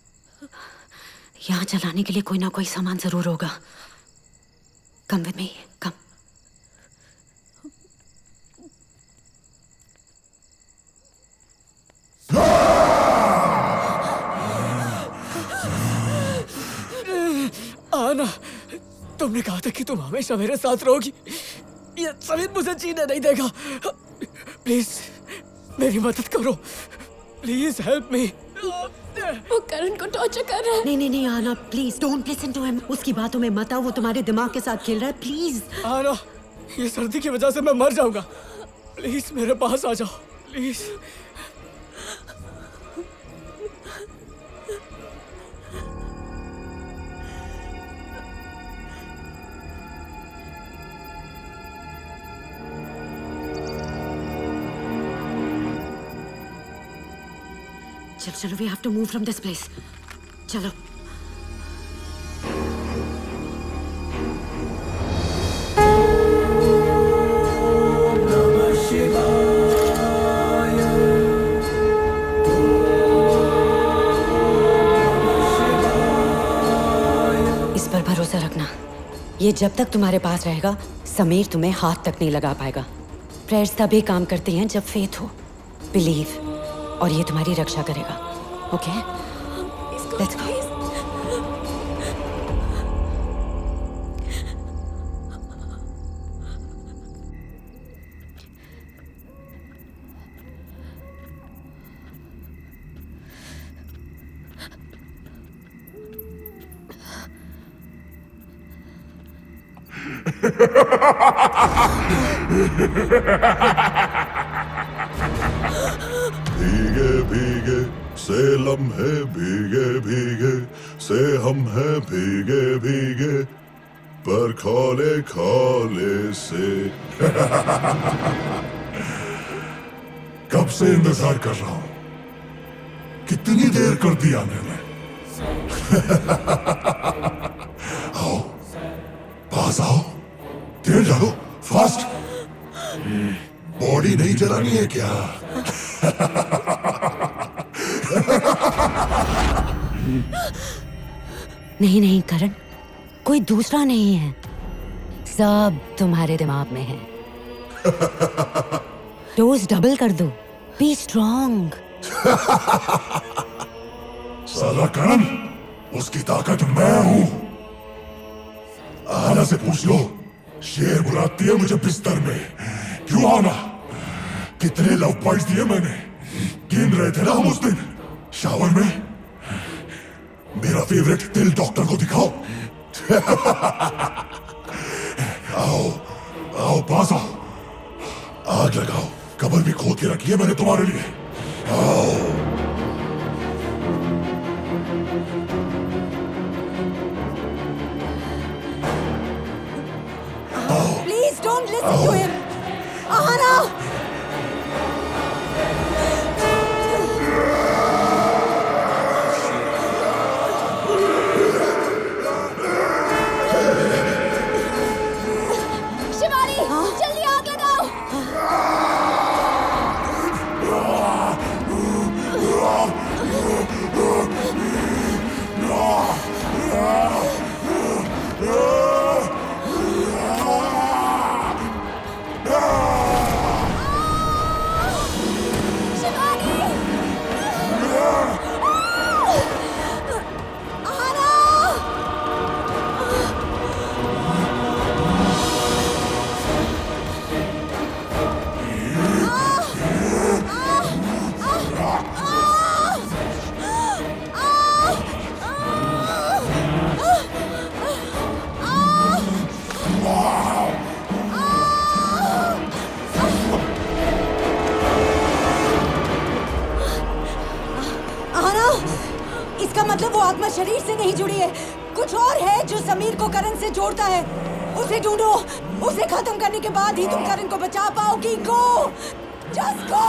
यहाँ जलाने के लिए कोई ना कोई सामान जरूर होगा। Come with me, come. आना, तुमने कहा था कि तुम हमेशा मेरे साथ रहोगी। ये समीर मुझे जीने नहीं देगा। प्लीज मेरी मदद करो, प्लीज हेल्प मी। वो करण को टॉर्चर कर रहा है। नहीं नहीं नहीं आना, please don't listen to him. उसकी बातों में मत आओ, वो तुम्हारे दिमाग के साथ खेल रहा है। प्लीज आना, ये सर्दी की वजह से मैं मर जाऊंगा। प्लीज मेरे पास आ जाओ, प्लीज। चलो चलो, we have to move from this place. चलो। इस पर भरोसा रखना, ये जब तक तुम्हारे पास रहेगा समीर तुम्हें हाथ तक नहीं लगा पाएगा। प्रेयर्स तभी काम करती हैं जब फेथ हो, बिलीव, और ये तुम्हारी रक्षा करेगा, ओके? Let's go. भीगे भीगे से लम्हे, भीगे भीगे से हम हैं, भीगे भीगे पर खाले खाले से। कब से इंतजार कर रहा हूं, कितनी देर कर दी आने में। आओ पास आओ, तेल डालो फास्ट। बॉडी नहीं जलानी है क्या? नहीं नहीं करण, कोई दूसरा नहीं है, सब तुम्हारे दिमाग में है। डोज डबल कर दो, बी स्ट्रॉन्ग। साला करण, उसकी ताकत मैं हूं। आना से पूछ लो, शेर बुलाती है मुझे बिस्तर में। क्यों आना? कितने लव पॉइंट्स दिए मैंने, गिन रहे थे ना हम उस दिन शावर में। मेरा फेवरेट दिल डॉक्टर को दिखाओ। आओ आओ पास आओ, आग लगाओ, कब्र भी खोद के रखी है मैंने तुम्हारे लिए। आओ। Please don't listen to him. Ahana! Shivani, जल्दी आग लगाओ। शरीर से नहीं जुड़ी है, कुछ और है जो समीर को करण से जोड़ता है। उसे ढूंढो, उसे खत्म करने के बाद ही तुम करण को बचा पाओगी। गो, जस्ट गो।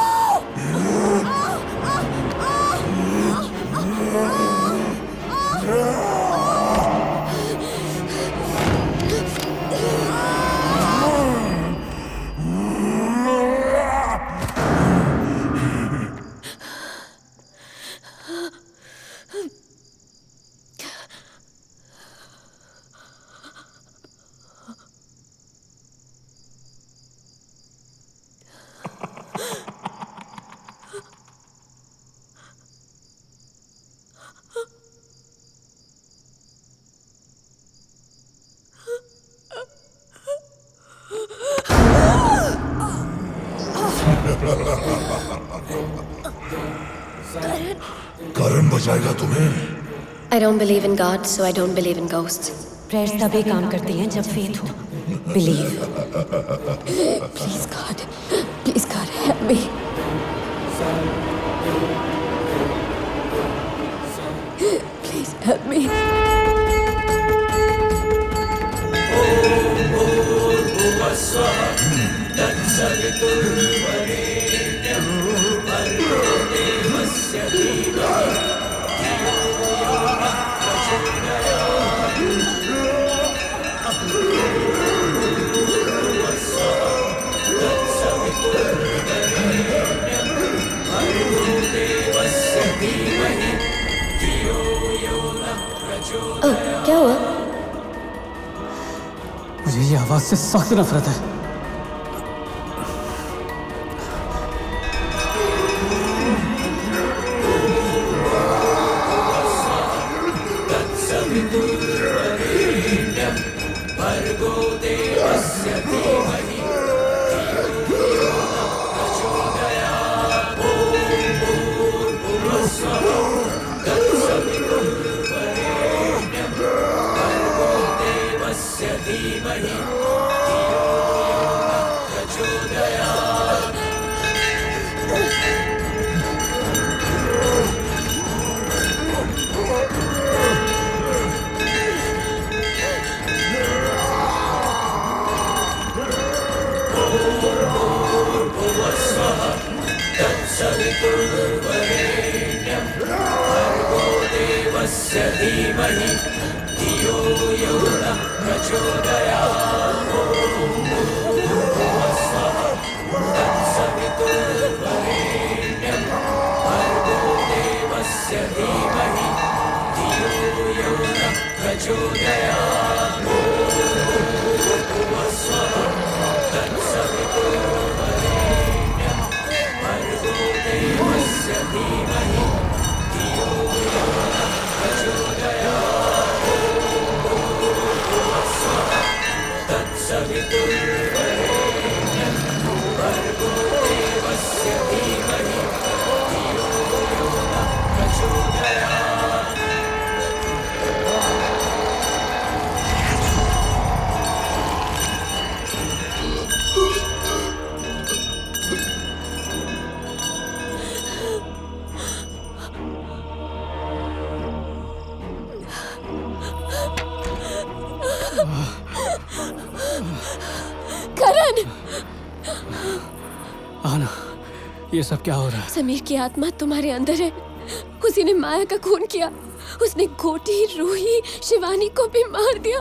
करण बचाएगा तुम्हें। I don't believe in God, so I don't believe in ghosts. Prayers तभी काम करती हैं जब फेथ हो, believe. Please God, please God, help me. Please help me. Oh, क्या हुआ? मुझे ये आवाज से सख्त नफरत है। करण! ये सब क्या हो रहा है? समीर की आत्मा तुम्हारे अंदर है। उसी ने माया का खून किया। उसने गोटी, रूही, शिवानी को भी मार दिया।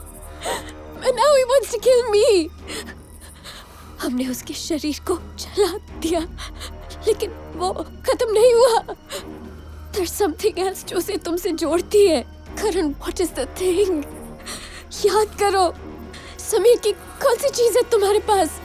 And now he wants to kill me. हमने उसके शरीर को जला दिया, लेकिन वो खत्म नहीं हुआ। There's something else जो उसे तुमसे जोड़ती है। करण, what is the thing? याद करो, समीर की कौन सी चीज है तुम्हारे पास?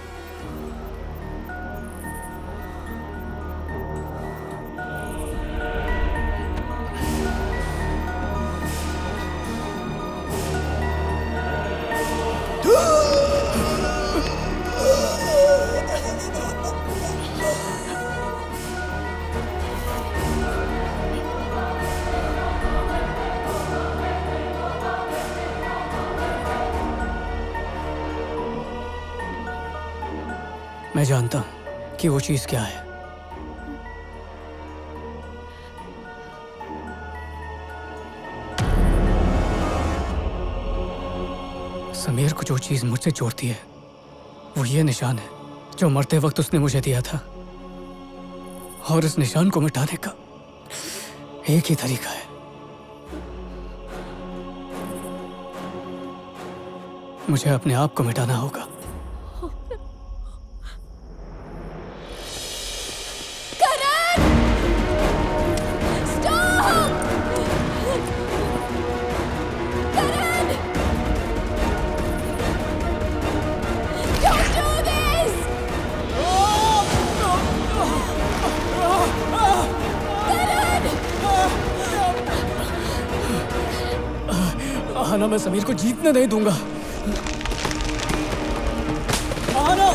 मैं जानता हूं कि वो चीज क्या है। समीर को जो चीज मुझसे जोड़ती है वो ये निशान है जो मरते वक्त उसने मुझे दिया था, और इस निशान को मिटाने का एक ही तरीका है, मुझे अपने आप को मिटाना होगा। आना, मैं समीर को जीतने नहीं दूंगा। आना!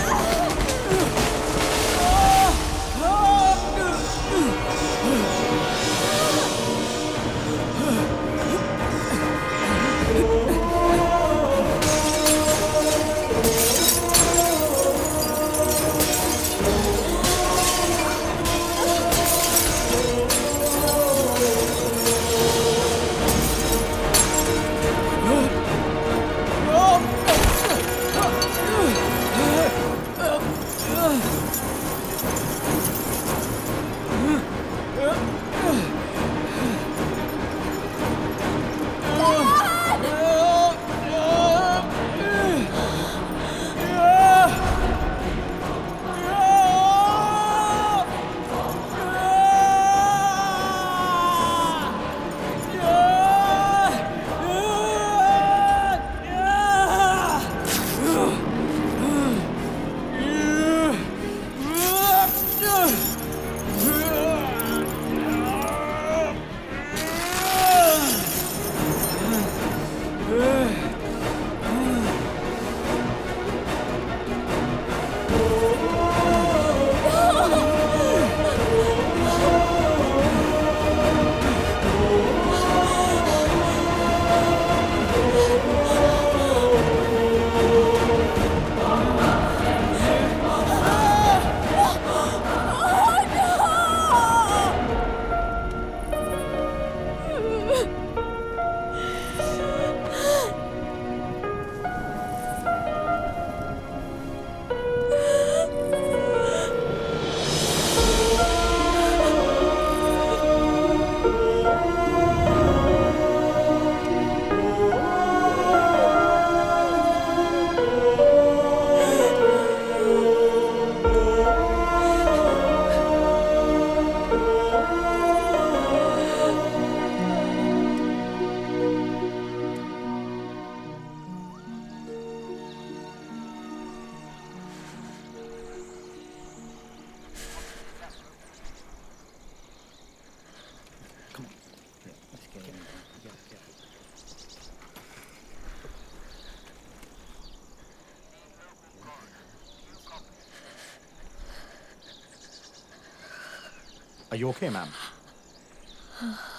Are you okay, ma'am?